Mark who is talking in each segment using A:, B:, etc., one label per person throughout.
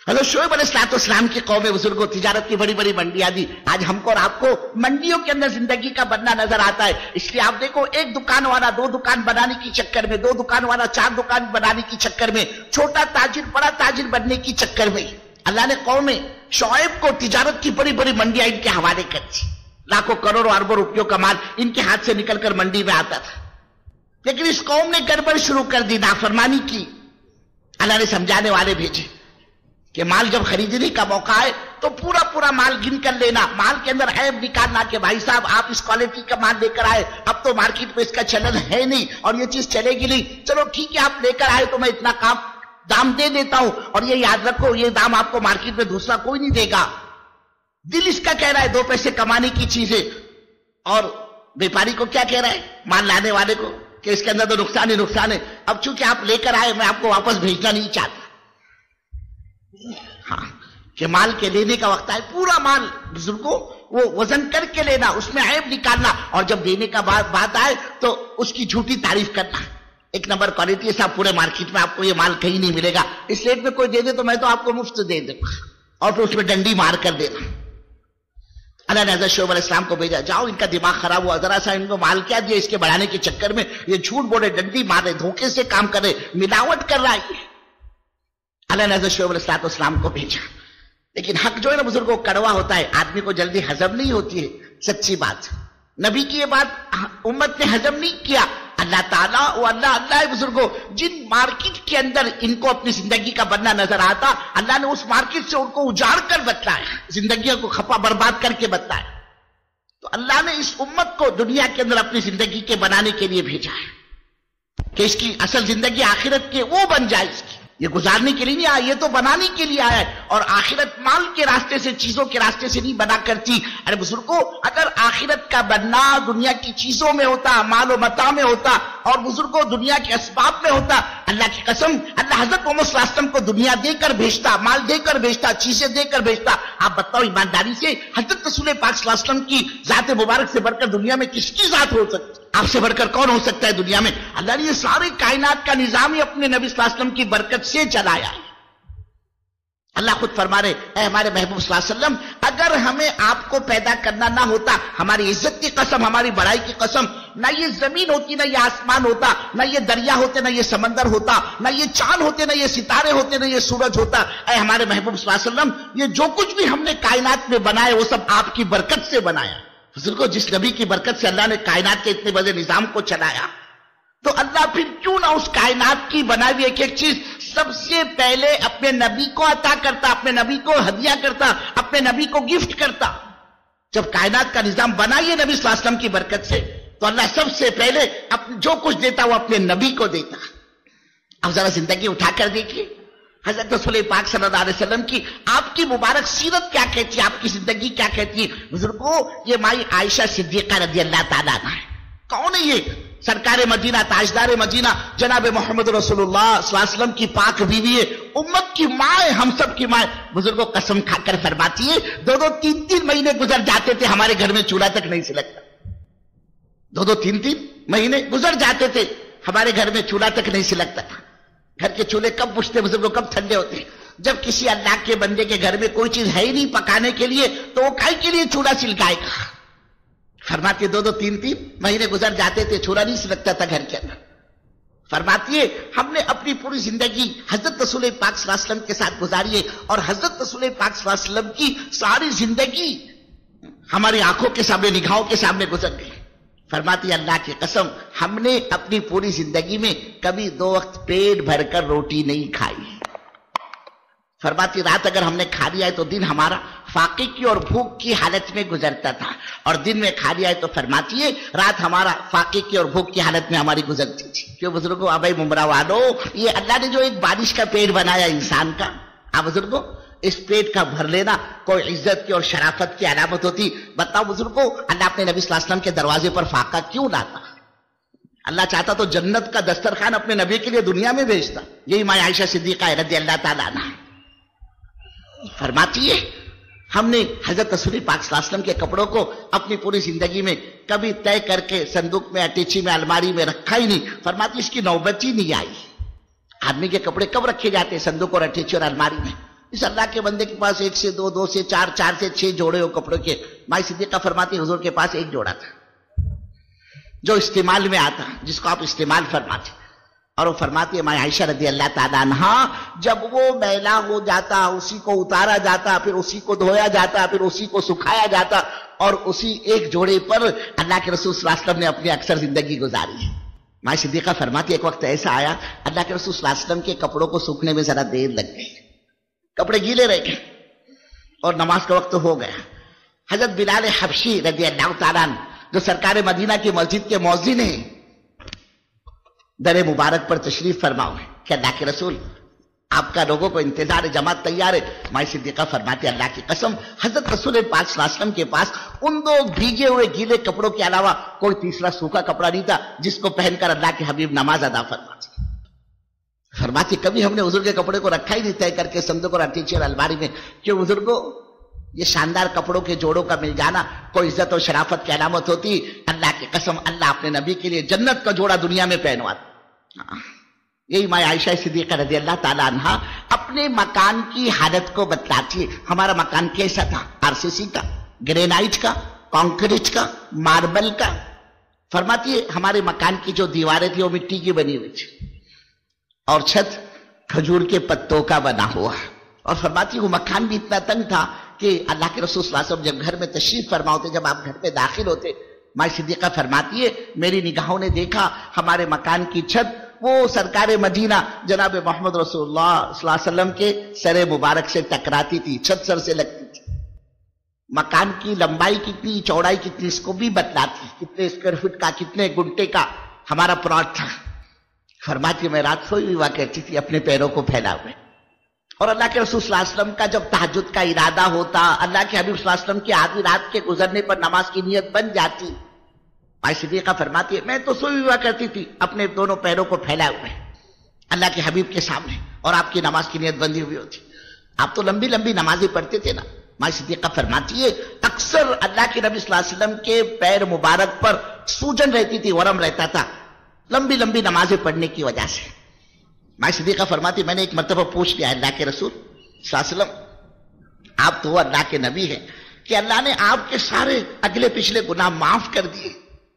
A: حضرت شعیب علیہ السلام کی قوم بزرگوں تجارت کی بڑی بڑی منڈیاں دی. آج ہم کو اور آپ کو منڈیوں کے اندر زندگی کا بننا نظر آتا ہے. اس لیے آپ دیکھو ایک دکان والا 2 دکان بنانے کی چکر میں, 2 دکان والا 4 دکان بنانے کی چکر میں, چھوٹا تاجر بڑا تاجر بننے کی چکر میں اللہ نے قوم شعیب کو تجارت کی بڑی بڑی منڈیاں ان کے حوالے کر دی. لاکھوں کروڑوں اربوں روپیوں کا مال ان کے ہاتھ سے نکل کر منڈی میں آتا تھا. لیکن اس قوم نے گڑبڑ شروع کر دی, نافرمانی کی. اللہ نے سمجھانے والے بھیجے کہ مال جب خریدنے کا موقع ہے تو پورا مال گن کر لینا, مال کے اندر عیب نکالنا کہ بھائی صاحب آپ اس کوالٹی کا مال لے کر آئے, اب تو مارکیٹ میں اس کا چلن ہے نہیں اور یہ چیز چلے گی نہیں, چلو ٹھیک ہے آپ لے کر آئے تو میں اتنا دام دے دیتا ہوں, اور یہ یاد رکھو یہ دام آپ کو مارکیٹ میں دوسرا کوئی نہیں دے گا. دل اس کا کہہ رہا ہے 2 پیسے کمانے کی چیز ہے, اور بیپاری کو کیا کہہ رہا ہے, مال لانے والے کو, کہ اس کے اندر تو نقصان ہی نقصان ہے. اب چونکہ آپ لے کر آئے میں آپ کو واپس بھیجنا نہیں چاہتا. ہاں کہ مال کے لینے کا وقت ہے, پورا مال بزرگوں وہ وزن کر کے لینا, اس میں عیب نکالنا, اور جب دینے کا بات آئے تو اس کی جھوٹی تعریف کرنا. 1 نمبر کوالٹی ہے صاحب, پورے مارکیٹ میں آپ کو یہ مال کہیں نہیں ملے گا, اس ریٹ میں کوئی دے دے تو میں تو آپ کو مفت دے دوں, اور پھر اس میں ڈنڈی مار کر دینا. اللہ نے حضرت شعیب علیہ السلام کو بھیجا, جاؤ ان کا دماغ خراب ہوا, ذرا سا ان کو مال کیا دیا, اس کے بڑھانے کے چکر میں یہ جھوٹ بولے, ڈنڈی مارے, دھوکے سے کام کرے, ملاوٹ کر رہا ہے. اللہ نے حضرت شعیب علیہ السلام کو بھیجا. لیکن حق جو ہے نا بزرگوں کڑوا ہوتا ہے, آدمی کو جلدی ہضم نہیں ہوتی ہے. سچی بات, نبی کی یہ بات امت نے ہضم نہیں کیا. اللہ تعالیٰ وہ اللہ ہے بزرگوں, جن مارکیٹ کے اندر ان کو اپنی زندگی کا بننا نظر آتا, اللہ نے اس مارکیٹ سے ان کو اجاڑ کر بتلایا, زندگیوں کو کھپا برباد کر کے بتلایا. تو اللہ نے اس امت کو دنیا کے اندر اپنی زندگی کے بنانے کے لیے بھیجا ہے کہ اس کی اصل زندگی آخرت کے وہ بن جائے. اس کی یہ گزارنے کے لیے نہیں آیا, یہ تو بنانے کے لیے آیا ہے. اور آخرت مال کے راستے سے, چیزوں کے راستے سے نہیں بنا کرتی. ارے بزرگوں اگر آخرت کا بننا دنیا کی چیزوں میں ہوتا, مال و متاع میں ہوتا, اور بزرگوں دنیا کے اسباب میں ہوتا, اللہ کی قسم اللہ حضرت محمد صلی اللہ علیہ وسلم کو دنیا دے کر بھیجتا, مال دے کر بھیجتا, چیزیں دے کر بھیجتا. آپ بتاؤ ایمانداری سے, حضرت رسول پاک صلی اللہ علیہ وسلم کی ذات مبارک سے بڑھ کر دنیا میں کس کی ذات ہو سکتی, آپ سے بڑھ کر کون ہو سکتا ہے دنیا میں؟ اللہ نے یہ سارے کائنات کا نظام ہی اپنے نبی صلی اللہ علیہ وسلم کی برکت سے چلایا ہے. اللہ خود فرما رہے, اے ہمارے محبوب صلی اللہ علیہ وسلم, اگر ہمیں آپ کو پیدا کرنا نہ ہوتا, ہماری عزت کی قسم, ہماری بڑائی کی قسم, نہ یہ زمین ہوتی, نہ یہ آسمان ہوتا, نہ یہ دریا ہوتے, نہ یہ سمندر ہوتا, نہ یہ چاند ہوتے, نہ یہ ستارے ہوتے, نہ یہ سورج ہوتا. اے ہمارے محبوب صلی اللہ علیہ وسلم, یہ جو کچھ بھی ہم نے کائنات میں بنایا وہ سب آپ کی برکت سے بنایا. بزرگوں جس نبی کی برکت سے اللہ نے کائنات کے اتنے بڑے نظام کو چلایا, تو اللہ پھر کیوں نہ اس کائنات کی بنائی ہوئی ایک ایک چیز سب سے پہلے اپنے نبی کو عطا کرتا, اپنے نبی کو ہدیہ کرتا, اپنے نبی کو گفٹ کرتا. جب کائنات کا نظام بنا یہ نبی صلی اللہ علیہ وسلم کی برکت سے, تو اللہ سب سے پہلے جو کچھ دیتا وہ اپنے نبی کو دیتا. اب ذرا زندگی اٹھا کر دیکھیے, حضرت رسول پاک صلی اللہ علیہ وسلم کی آپ کی مبارک سیرت کیا کہتی ہے, آپ کی زندگی کیا کہتی ہے. بزرگوں یہ مائی عائشہ صدیقہ رضی اللہ تعالیٰ عنہا ہے. کون ہے یہ؟ سرکار مدینہ, تاجدار مدینہ, جناب محمد رسول اللہ صلی اللہ علیہ وسلم کی پاک بیوی ہے, امت کی ماں ہے, ہم سب کی ماں ہے. بزرگوں قسم کھا کر فرماتی ہے 2-2, 3-3 مہینے گزر جاتے تھے, ہمارے گھر میں چولہا تک نہیں سلگتا. 2-2, 3-3 مہینے گزر جاتے تھے, ہمارے گھر میں چولہا تک نہیں سلگتا تھا. گھر کے چولہے کب بجھتے بزرگوں, کب ٹھنڈے ہوتے؟ جب کسی اللہ کے بندے کے گھر میں کوئی چیز ہے ہی نہیں پکانے کے لیے, تو وہ کائی کے لیے چولہا سلگائے گا. فرماتی ہے 2-2, 3-3 مہینے گزر جاتے تھے, چولہا نہیں سلگتا تھا گھر کے اندر. فرماتی ہے ہم نے اپنی پوری زندگی حضرت رسول پاک صلی اللہ علیہ وسلم کے ساتھ گزاری ہے, اور حضرت رسول پاک صلی اللہ علیہ وسلم کی ساری زندگی ہماری آنکھوں کے سامنے, نگاہوں کے سامنے گزر گئی. فرماتی اللہ کی قسم ہم نے اپنی پوری زندگی میں کبھی 2 وقت پیٹ بھر کر روٹی نہیں کھائی. فرماتی رات اگر ہم نے کھا لیا ہے تو دن ہمارا فاقے کی اور بھوک کی حالت میں گزرتا تھا, اور دن میں کھا لیا ہے تو فرماتی ہے رات ہمارا فاقے کی اور بھوک کی حالت میں ہماری گزرتی تھی. کیوں بزرگوں, ابھائی ممرا والو, یہ اللہ نے جو ایک بارش کا پیٹ بنایا انسان کا, آپ بزرگوں اس پیٹ کا بھر لینا کوئی عزت کی اور شرافت کی علامت ہوتی. بتاؤ بزرگوں اللہ اپنے نبی صلی اللہ علیہ وسلم کے دروازے پر فاقہ کیوں لاتا؟ اللہ چاہتا تو جنت کا دسترخوان اپنے نبی کے لیے دنیا میں بھیجتا. یہی ماں عائشہ صدیقہ رضی اللہ تعالیٰ عنہا فرماتی ہے ہم نے حضرت رسول پاک صلی اللہ علیہ وسلم کے کپڑوں کو اپنی پوری زندگی میں کبھی طے کر کے صندوق میں, اٹیچی میں, الماری میں رکھا ہی نہیں. فرماتی اس کی نوبت ہی نہیں آئی. آدمی کے کپڑے کب رکھے جاتے ہیں؟ صندوق اور اٹیچی اور الماری میں. اس اللہ کے بندے کے پاس 1 سے 2, 2 سے 4, 4 سے 6 جوڑے ہو کپڑوں کے. مائی صدیقہ فرماتی حضور کے پاس 1 جوڑا تھا جو استعمال میں آتا, جس کو آپ استعمال فرماتے. اور وہ فرماتی ہے مائی عائشہ رضی اللہ تعالیٰ عنہا, جب وہ میلا ہو جاتا اسی کو اتارا جاتا, پھر اسی کو دھویا جاتا, پھر اسی کو سکھایا جاتا, اور اسی ایک جوڑے پر اللہ کے رسول صلی اللہ علیہ وسلم نے اپنی اکثر زندگی گزاری ہے. مائی صدیقہ فرماتی ایک وقت ایسا آیا اللہ کے رسول صلی اللہ علیہ وسلم کے کپڑوں کو سوکھنے میں ذرا دیر لگ گئی, کپڑے گیلے رہ گئے اور نماز کا وقت ہو گیا. حضرت بلال حبشی رضی اللہ تعالیٰ عنہ جو سرکار مدینہ کی مسجد کے مؤذن ہیں, در مبارک پر تشریف فرماؤ ہے کہ اللہ کے رسول آپ کا لوگوں کو انتظار ہے, جماعت تیار ہے. مائی صدیقہ فرماتے اللہ کی قسم حضرت رسول پاک صلی اللہ علیہ وسلم کے پاس ان 2 بھیگے ہوئے گیلے کپڑوں کے علاوہ کوئی تیسرا سوکھا کپڑا نہیں تھا جس کو پہن کر اللہ کے حبیب نماز ادا فرماتے کبھی ہم نے حضور کے کپڑے کو رکھا ہی نہیں طے کر کے صندوق اور ارتیچے الماری میں, کہ حضور کو یہ شاندار کپڑوں کے جوڑوں کا مل جانا کوئی عزت اور شرافت کی علامت ہوتی. اللہ کی قسم اللہ اپنے نبی کے لیے جنت کا جوڑا دنیا میں پہنواتا. یہی ماں عائشہ صدیقہ رضی اللہ تعالیٰ عنہ اپنے مکان کی حالت کو بتلاتی ہے. ہمارا مکان کیسا تھا؟ RCC کا, گرینائٹ کا, کانکریٹ کا, ماربل کا. فرماتی ہے ہمارے مکان کی جو دیواریں تھی وہ مٹی کی بنی ہوئی تھی اور چھت کھجور کے پتوں کا بنا ہوا. اور فرماتی وہ مکان بھی اتنا تنگ تھا کہ اللہ کے رسول صلی اللہ علیہ وسلم جب گھر میں تشریف فرما ہوتے, جب آپ گھر میں داخل ہوتے, مائی صدیقہ فرماتی ہے میری نگاہوں نے دیکھا ہمارے مکان کی چھت وہ سرکار مدینہ جناب محمد رسول اللہ صلی اللہ علیہ وسلم کے سر مبارک سے ٹکراتی تھی, چھت سر سے لگتی تھی. مکان کی لمبائی کتنی, چوڑائی کتنی, اس کو بھی بتلاتی, کتنے اسکوائر فٹ کا, کتنے گنٹے کا ہمارا پلاٹ تھا. فرماتی میں رات سوئی ہوا کرتی تھی اپنے پیروں کو پھیلا ہوئے, اور اللہ کے رسول صلی اللہ علیہ وسلم کا جب تہجد کا ارادہ ہوتا, اللہ کے حبیب صلی اللہ علیہ وسلم کی آدھی رات کے گزرنے پر نماز کی نیت بن جاتی. مائی صدیقہ فرماتی ہے میں تو سوئی ہوا کرتی تھی اپنے دونوں پیروں کو پھیلائے ہوئے اللہ کے حبیب کے سامنے, اور آپ کی نماز کی نیت بندی ہوئی ہوتی. آپ تو لمبی لمبی نمازیں پڑھتے تھے نا. مائی صدیقہ فرماتی ہے اکثر اللہ کے نبی صلی اللہ علیہ وسلم کے پیر مبارک پر سوجن رہتی تھی, ورم رہتا تھا لمبی لمبی نمازیں پڑھنے کی وجہ سے. مائی صدیقہ فرماتی میں نے ایک مرتبہ پوچھ لیا اللہ کے رسول صلی اللہ علیہ وسلم آپ تو اللہ کے نبی ہیں کہ اللہ نے آپ کے سارے اگلے پچھلے گناہ معاف کر دیے,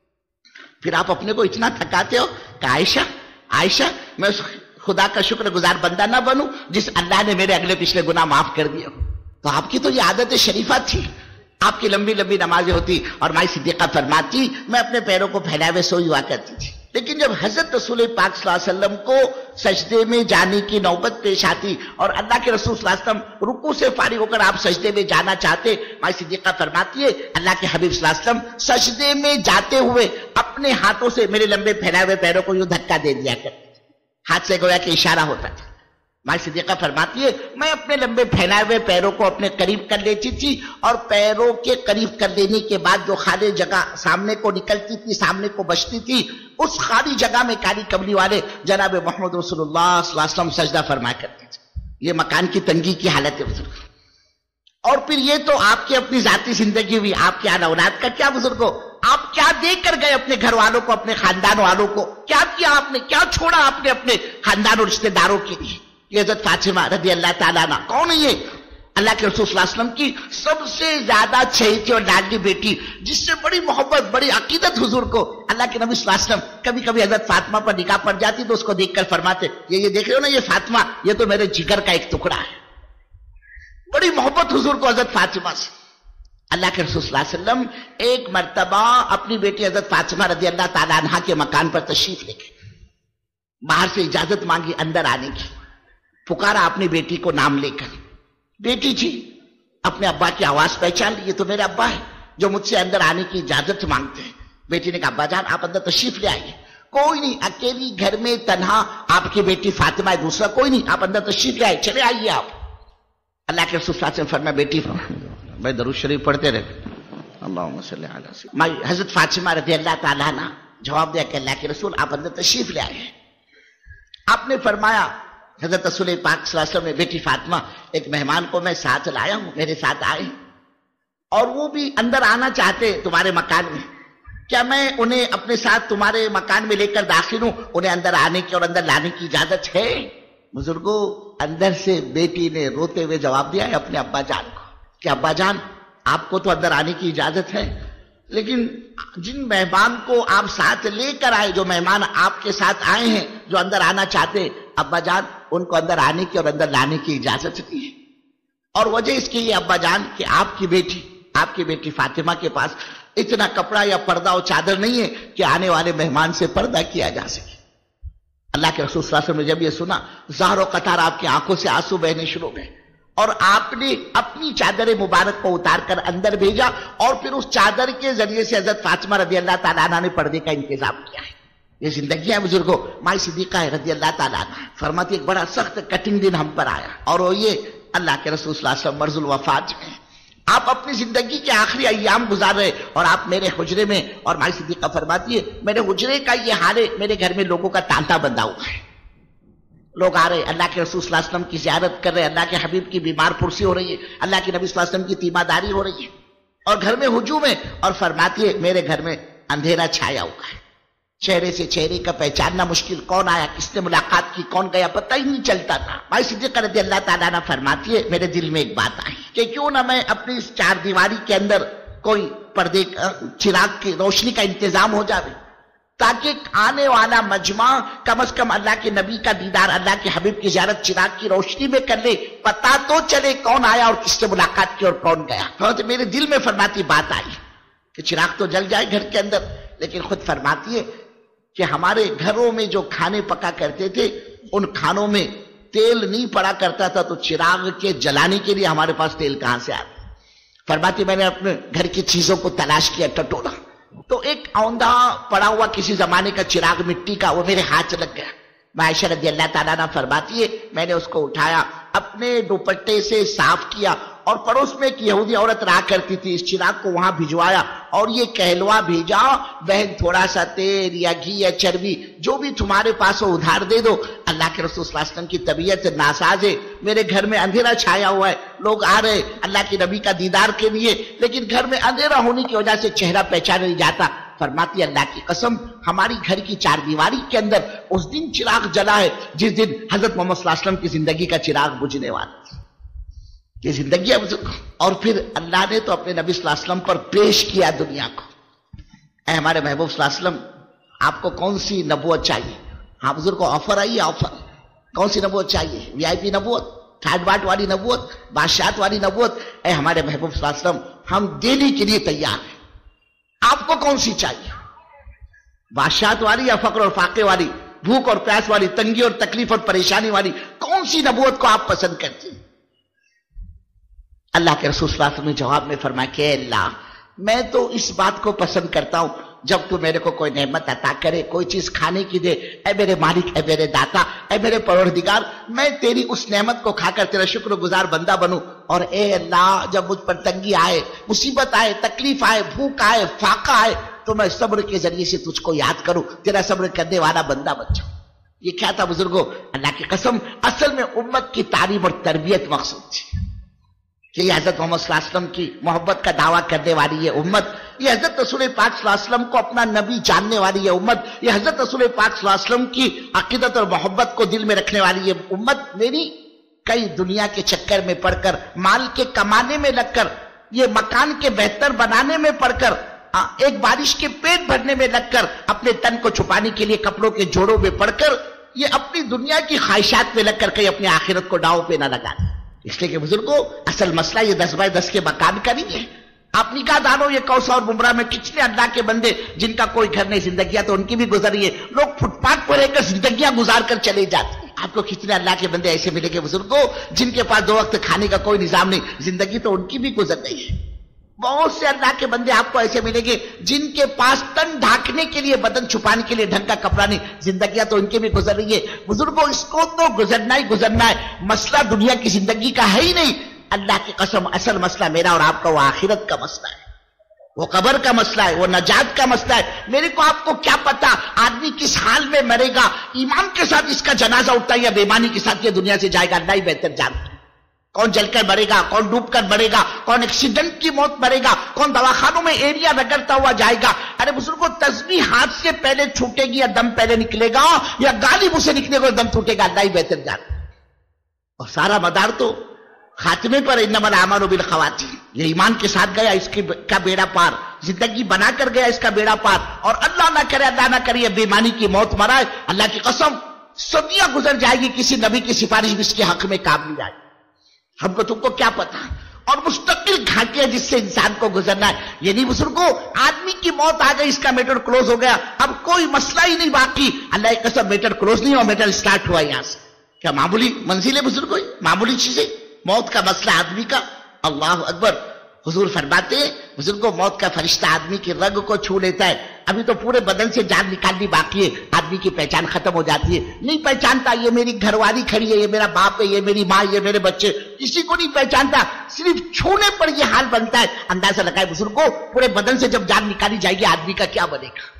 A: پھر آپ اپنے کو اتنا تھکاتے ہو کہ عائشہ میں خدا کا شکر گزار بندہ نہ بنوں جس اللہ نے میرے اگلے پچھلے گناہ معاف کر دیے. تو آپ کی تو یہ عادت شریفہ تھی, آپ کی لمبی لمبی نمازیں ہوتی. اور مائی صدیقہ فرماتی میں اپنے پیروں کو پھیلائے ہوئے سوئی ہوا کرتی تھی, لیکن جب حضرت رسول پاک صلی اللہ علیہ وسلم کو سجدے میں جانے کی نوبت پیش آتی اور اللہ کے رسول صلی اللہ علیہ وسلم رکوع سے فارغ ہو کر آپ سجدے میں جانا چاہتے, مائی صدیقہ فرماتی ہے اللہ کے حبیب صلی اللہ علیہ وسلم سجدے میں جاتے ہوئے اپنے ہاتھوں سے میرے لمبے پھیلائے ہوئے پیروں کو یوں دھکا دے دیا کرتے, ہاتھ سے گویا کہ اشارہ ہوتا تھا. مائی صدیقہ فرماتی ہے میں اپنے لمبے پھیلائے ہوئے پیروں کو اپنے قریب کر لیتی تھی, اور پیروں کے قریب کر دینے کے بعد جو خالی جگہ سامنے کو نکلتی تھی, سامنے کو بچتی تھی, اس خالی جگہ میں کالی کملی والے جناب محمد رسول اللہ صلی اللہ علیہ وسلم سجدہ فرمایا کرتے تھے. یہ مکان کی تنگی کی حالت ہے بزرگ. اور پھر یہ تو آپ کی اپنی ذاتی زندگی ہوئی, آپ کے اولاد کا کیا بزرگوں, آپ کیا دے کر گئے اپنے گھر والوں کو, اپنے خاندان والوں کو, کیا کیا آپ نے, کیا چھوڑا آپ نے اپنے خاندان اور رشتہ داروں کے لیے. یہ حضرت فاطمہ رضی اللہ تعالیٰ عنہ کون ہے؟ یہ اللہ کے رسول صلی اللہ علیہ وسلم کی سب سے زیادہ چہیتی اور لاڈلی بیٹی, جس سے بڑی محبت بڑی عقیدت حضور کو اللہ کے نبی صلی اللہ علیہ وسلم. کبھی کبھی حضرت فاطمہ پر نگاہ پڑ جاتی تو اس کو دیکھ کر فرماتے یہ دیکھ رہے ہو نا یہ فاطمہ, یہ تو میرے جگر کا ایک ٹکڑا ہے. بڑی محبت حضور کو حضرت فاطمہ سے. اللہ کے رسول صلی اللہ علیہ وسلم ایک مرتبہ اپنی بیٹی حضرت فاطمہ رضی اللہ تعالیٰ عنہا کے مکان پر تشریف لے گئے, باہر سے اجازت مانگی اندر آنے کی, پکارا اپنی بیٹی کو نام لے کر, بیٹی جی. اپنے ابا کی آواز پہچان لی, یہ تو میرے ابا ہے جو مجھ سے اندر آنے کی اجازت مانگتے ہیں. بیٹی نے کہا ابا جان آپ اندر تشریف لے آئیے. کوئی نہیں, اکیلی گھر میں تنہا آپ کی بیٹی فاطمہ ہے, دوسرا کوئی نہیں, آپ اندر تشریف لے آئے, چلے آئیے آپ. اللہ کے رسول صلی اللہ علیہ وسلم فرمایا بیٹی بھائی درود شریف پڑھتے رہے, اللہم صلی علی سیدنا. حضرت فاطمہ رضی اللہ تعالیٰ عنہ جواب دیا کہ اللہ کے رسول آپ اندر تشریف لے آئے. آپ نے فرمایا حضرت رسول پاک صلی اللہ علیہ وسلم نے بیٹی فاطمہ ایک مہمان کو میں ساتھ لایا ہوں, میرے ساتھ آئے اور وہ بھی اندر آنا چاہتے تمہارے مکان میں, کیا میں انہیں اپنے ساتھ تمہارے مکان میں لے کر داخل ہوں, انہیں اندر آنے کی اور اندر لانے کی اجازت ہے؟ बुजुर्गों, अंदर से बेटी ने रोते हुए जवाब दिया है अपने अब्बा जान को कि अब्बा जान, आपको तो अंदर आने की इजाजत है, लेकिन जिन मेहमान को आप साथ लेकर आए, जो मेहमान आपके साथ आए हैं, जो अंदर आना चाहते, अब्बा जान उनको अंदर आने की और अंदर लाने की इजाजत नहीं है। और वजह इसकी ये अब्बा जान कि आपकी बेटी फातिमा के पास इतना कपड़ा या पर्दा और चादर नहीं है कि आने वाले मेहमान से पर्दा किया जा सके। अल्लाह के रसूल सल्लल्लाहु अलैहि वसल्लम ने जब ये सुना, ज़ाहरो कतार आपकी आंखों से आंसू बहने शुरू हुए और आपने अपनी चादर मुबारक को उतार कर अंदर भेजा और फिर उस चादर के जरिए से हजरत फातिमा रदी अल्लाह ताला अन्हा ने पर्दे का इंतजाम किया है। ये जिंदगी है बुजुर्गों। माई सिद्दीका है रदी अल्लाह ताला अन्हा फरमाती, एक बड़ा सख्त कठिन दिन हम पर आया और वो ये अल्लाह के रसूल सल्लल्लाहु अलैहि वसल्लम मर्जुल वफात में, आप अपनी जिंदगी के आखिरी अय्याम गुजार रहे और आप मेरे हुजरे में, और माई सिद्दीका फरमाती है मेरे हुजरे का ये हाल है, मेरे घर में लोगों का तांता बंधा हुआ है, लोग आ रहे, अल्लाह के रसूल सल्लल्लाहु अलैहि वसल्लम की ज़ियारत कर रहे, अल्लाह के हबीब की बीमार पुरसी हो रही है, अल्लाह के नबी सल्लल्लाहु अलैहि वसल्लम की तीमारदारी हो रही है और घर में हुजूम है, और फरमाती है मेरे घर में अंधेरा छाया हुआ है, चेहरे से चेहरे का पहचानना मुश्किल, कौन आया, किसने मुलाकात की, कौन गया, पता ही नहीं चलता था। माई सिद्दीका रज़ी अल्लाह ताला अन्हा फरमाती है मेरे दिल में एक बात आई कि क्यों ना मैं अपनी इस चार दीवारी के अंदर कोई पर्दे चिराग की रोशनी का इंतजाम हो जाए, ताकि आने वाला मजमा कम से कम अल्लाह के नबी का दीदार, अल्लाह के हबीब की ज़ियारत चिराग की रोशनी में कर ले, पता तो चले कौन आया और किसने मुलाकात की और कौन गया। तो मेरे दिल में फरमाती बात आई कि चिराग तो जल जाए घर के अंदर, लेकिन खुद फरमाती है कि हमारे घरों में जो खाने पका करते थे उन खानों में तेल नहीं पड़ा करता था, तो चिराग के जलाने के लिए हमारे पास तेल कहां से आता। फरमाती मैंने अपने घर की चीजों को तलाश किया, टटोला, तो एक औंधा पड़ा हुआ किसी जमाने का चिराग मिट्टी का वो मेरे हाथ लग गया। आयशा रज़ी अल्लाह ताला अन्हा फरमाती है मैंने उसको उठाया, अपने दुपट्टे से साफ किया और पड़ोस में एक यहूदी औरत रहा करती थी, इस चिराग को वहां भिजवाया और ये कहलवा भेजा, बहन थोड़ा सा तेल या घी या चर्बी जो भी तुम्हारे पास हो उधार दे दो। अल्लाह के रसूल सल्लल्लाहु अलैहि वसल्लम की तबीयत नासाज है, मेरे घर में अंधेरा छाया हुआ है, लोग आ रहे अल्लाह के नबी का दीदार के लिए, लेकिन घर में अंधेरा होने की वजह से चेहरा पहचान नहीं जाता। फरमाती अल्लाह की कसम हमारी घर की चार दीवारी के अंदर उस दिन चिराग जला है जिस दिन हजरत मोहम्मद सल्लल्लाहु अलैहि वसल्लम की जिंदगी का चिराग बुझने वाला था। ये जिंदगी है बुजुर्ग। और फिर अल्लाह ने तो अपने नबी सल्लल्लाहु अलैहि वसल्लम पर पेश किया दुनिया को। ऐ हमारे महबूब सल्लल्लाहु अलैहि वसल्लम आपको कौन सी नबूवत चाहिए? हाँ बुजुर्ग को ऑफर आई है, ऑफर कौन सी नबूवत चाहिए? वीआईपी नबूवत, ठाट बाट वाली नबूवत, बादशाहत वाली नबूवत? ऐ हमारे महबूब सल्लल्लाहु अलैहि वसल्लम हम देने के लिए तैयार हैं, आपको कौन सी चाहिए? बादशाहत वाली या फक्र और फाके वाली, भूख और प्यास वाली, तंगी और तकलीफ और परेशानी वाली, कौन सी नबूवत को आप पसंद करते हैं? अल्लाह के रसूल सल्लल्लाहु अलैहि वसल्लम ने जवाब में फरमाया कि अल्लाह मैं तो इस बात को पसंद करता हूं जब तू मेरे को कोई नेमत अता करे, कोई चीज खाने की दे, ऐ मेरे मालिक, ऐ मेरे दाता, ऐ मेरे परवरदिगार, मैं तेरी उस नेमत को खाकर तेरा शुक्रगुजार बंदा बनूं। और ए अल्लाह जब मुझ पर तंगी आए, मुसीबत आए, तकलीफ आए, भूख आए, फाका आए, तो मैं सब्र के जरिए से तुझको याद करूं, तेरा सब्र करने वाला बंदा बन जाऊं। ये क्या था बुजुर्गों? अल्लाह की कसम असल में उम्मत की तालीम और तरबियत मकसूद थी कि ये हजरत मोहम्मद सल्लल्लाहु अलैहि वसल्लम की मोहब्बत का दावा करने वाली ये उम्मत, ये हजरत रसूल पाक सल्लल्लाहु अलैहि वसल्लम को अपना नबी जानने वाली ये उम्मत, ये हजरत रसूल पाक सल्लल्लाहु अलैहि वसल्लम की अकीदत और मोहब्बत को दिल में रखने वाली ये उम्मत मेरी कई दुनिया के चक्कर में पड़कर, माल के कमाने में लगकर, ये मकान के बेहतर बनाने में पड़कर, एक बारिश के पेट भरने में लगकर, अपने तन को छुपाने के लिए कपड़ों के जोड़ों में पड़कर, ये अपनी दुनिया की ख्वाहिशात में लगकर कहीं अपनी आखिरत को दांव पे न लगा। इसलिए कि बुजुर्गों असल मसला ये 10 बाय 10 के मकान का नहीं है। आप निकाह दानो ये कौसा और बुमरा में कितने अल्लाह के बंदे जिनका कोई घर नहीं, जिंदगियां तो उनकी भी गुजर रही है, लोग फुटपाथ पर रहकर जिंदगियां गुजार कर चले जाते हैं। आपको कितने अल्लाह के बंदे ऐसे मिलेंगे बुजुर्गों जिनके पास 2 वक्त खाने का कोई निजाम नहीं, जिंदगी तो उनकी भी गुजर रही है। बहुत से अल्लाह के बंदे आपको ऐसे मिलेंगे जिनके पास तन ढांकने के लिए, बदन छुपाने के लिए ढंग का कपड़ा नहीं, जिंदगियां तो उनकी भी गुजर रही है। बुजुर्गों इसको तो गुजरना ही गुजरना है, मसला दुनिया की जिंदगी का है ही नहीं। अल्लाह की कसम असल मसला मेरा और आपका वो आखिरत का मसला है, वो कब्र का मसला है, वो नजात का मसला है। मेरे को आपको क्या पता आदमी किस हाल में मरेगा, ईमान के साथ इसका जनाजा उठता है या बेईमानी के साथ ये दुनिया से जाएगा, अल्लाह ही बेहतर जानता है। कौन जलकर मरेगा, कौन डूबकर मरेगा, कौन एक्सीडेंट की मौत मरेगा, कौन दवाखानों में एरिया रगड़ता हुआ जाएगा। अरे बुजुर्गों तस्बीह हाथ से पहले छूटेगी या दम पहले निकलेगा, या गाली मुंह से निकलेगा दम छूटेगा, अल्लाह ही बेहतर जानता है। اور سارا مدار تو خاتمے پر انمل اعمال بالخواتیم. یہ ایمان کے ساتھ گیا اس کا بیڑا پار, زندگی بنا کر گیا اس کا بیڑا پار, اور اللہ نہ کرے یہ بیمانی کی موت مرائے, اللہ کی قسم صدیاں گزر جائے گی, کسی نبی کی سفارش بھی اس کے حق میں کام نہیں آئے. ہم کو تم کو کیا پتا, اور مستقل گھاٹیاں جس سے انسان کو گزرنا ہے. یہ نہیں بزرگوں, آدمی کی موت آ گئی, اس کا میٹر کلوز ہو گیا, اب کوئی مسئلہ ہی نہیں باقی. اللہ کی قسم میٹر کلوز نہیں ہوا, میٹر سٹارٹ ہوا یہاں سے. کیا معمولی منزل ہے بزرگوں, معمولی چیزیں, موت کا مسئلہ آدمی کا. اللہ اکبر. حضور فرماتے ہیں بزرگوں, موت کا فرشتہ آدمی کی رگ کو چھو لیتا ہے, ابھی تو پورے بدن سے جان نکالنی باقی ہے, آدمی کی پہچان ختم ہو جاتی ہے, نہیں پہچانتا یہ میری گھر والی کھڑی ہے, یہ میرا باپ ہے, یہ میری ماں, یہ میرے بچے, کسی کو نہیں پہچانتا, صرف چھونے پر یہ حال بنتا ہے. اندازہ لگائے بزرگوں, پورے بدن سے جب جان نکالی جائے گی آدمی کا کیا بنے گا.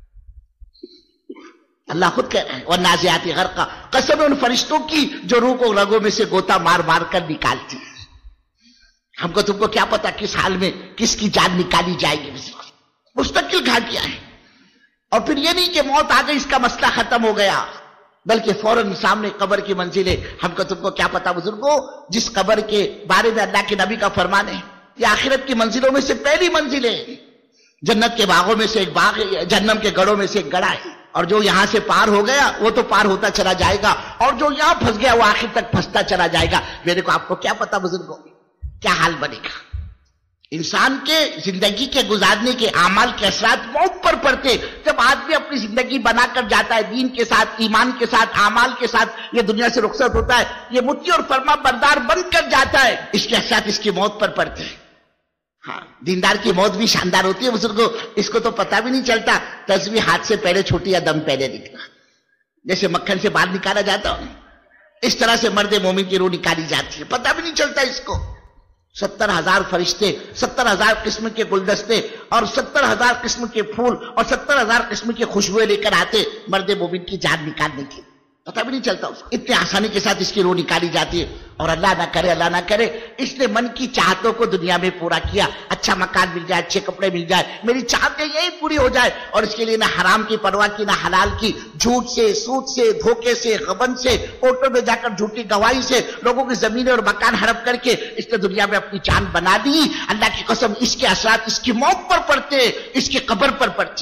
A: اللہ خود کہہ رہا ہے والنازعات غرقا, قسم ان فرشتوں کی جو روح کو رگوں میں سے گوتا مار مار کر نکالتی ہے. ہم کو تم کو کیا پتا کس حال میں کس کی جان نکالی جائے گی. مستقل گھاٹیاں ہیں. اور پھر یہ نہیں کہ موت آ گئی اس کا مسئلہ ختم ہو گیا, بلکہ فوراً سامنے قبر کی منزل ہے. ہم کو تم کو کیا پتا بزرگوں, جس قبر کے بارے میں اللہ کے نبی کا فرمان ہے یہ آخرت کی منزلوں میں سے پہلی منزل ہے. جنت کے باغوں میں سے ایک باغ ہے, جہنم کے گڑھوں میں سے ایک گڑھا ہے, اور جو یہاں سے پار ہو گیا وہ تو پار ہوتا چلا جائے گا, اور جو یہاں پھنس گیا وہ آخر تک پھنستا چلا جائے گا. میرے کو آپ کو کیا پتا بزرگوں کیا حال بنے گا. انسان کے زندگی کے گزارنے کے اعمال کے اثرات موت پر پڑتے. جب آدمی اپنی زندگی بنا کر جاتا ہے دین کے ساتھ, ایمان کے ساتھ, اعمال کے ساتھ, یہ دنیا سے رخصت ہوتا ہے, یہ مطیع اور فرما بردار بن کر جاتا ہے, اس کے اثرات اس کی موت پر پڑتے ہیں. ہاں, دیندار کی موت بھی شاندار ہوتی ہے بزرگوں, اس کو تو پتہ بھی نہیں چلتا. تصویر ہاتھ سے پہلے چھوٹی یا دم پہلے نکلا, جیسے مکھن سے باہر نکالا جاتا ہے اس طرح سے مرد مومن کی روح نکالی جاتی ہے, پتہ بھی نہیں چلتا اس کو. 70,000 فرشتے, 70,000 قسم کے گلدستے, اور 70,000 قسم کے پھول, اور 70,000 قسم کی خوشبوئیں لے کر آتے مرد مومن کی جان نکالنے کی, پتہ بھی نہیں چلتا اس کو. اتنے آسانی کے ساتھ اس کی روح نکالی جاتی ہے. اور اللہ نہ کرے اس نے من کی چاہتوں کو دنیا میں پورا کیا, اچھا مکان مل جائے, اچھے کپڑے مل جائے, میری چاہتیں یہی پوری ہو جائے, اور اس کے لیے نہ حرام کی پرواہ کی, نہ حلال کی, جھوٹ سے, سود سے, دھوکے سے, غبن سے, کوٹوں میں جا کر جھوٹی گواہی سے لوگوں کی زمینیں اور مکان ہڑپ کر کے اس نے دنیا میں اپنی جان بنا دی. اللہ کی قسم اس کے اثرات اس کی موت پر پڑتے, اس کی قبر پر پڑتی.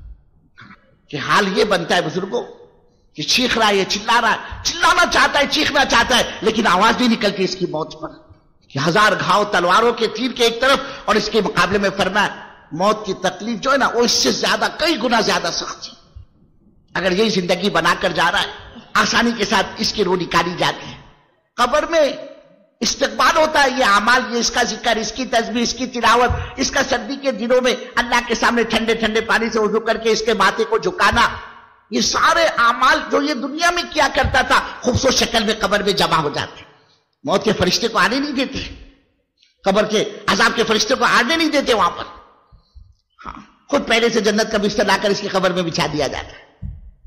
A: کہ حال یہ بنتا ہے بزرگوں کہ چیخ رہا ہے, یہ چلا رہا ہے, چلانا چاہتا ہے, چیخنا چاہتا ہے, لیکن آواز نہیں نکلتی اس کی موت پر. کہ 1000 گھاؤ تلواروں کے تیر کے ایک طرف, اور اس کے مقابلے میں فرمایا موت کی تکلیف جو ہے نا وہ اس سے زیادہ, کئی گنا زیادہ سخت ہے. اگر یہی زندگی بنا کر جا رہا ہے, آسانی کے ساتھ اس کی روح نکالی جاتی ہے. قبر میں استقبال ہوتا ہے, یہ اعمال, یہ اس کا ذکر, اس کی تسبیح, اس کی تلاوت, اس کا سردی کے دنوں میں اللہ کے سامنے ٹھنڈے ٹھنڈے پانی سے وضو کر کے اس کے ماتھے کو جھکانا, یہ سارے اعمال جو یہ دنیا میں کیا کرتا تھا خوبصورت شکل میں قبر میں جمع ہو جاتے. موت کے فرشتے کو آنے نہیں دیتے, قبر کے عذاب کے فرشتے کو آنے نہیں دیتے وہاں پر. ہاں, خود پہلے سے جنت کا بستر لا کر اس کی قبر میں بچھا دیا جاتا ہے.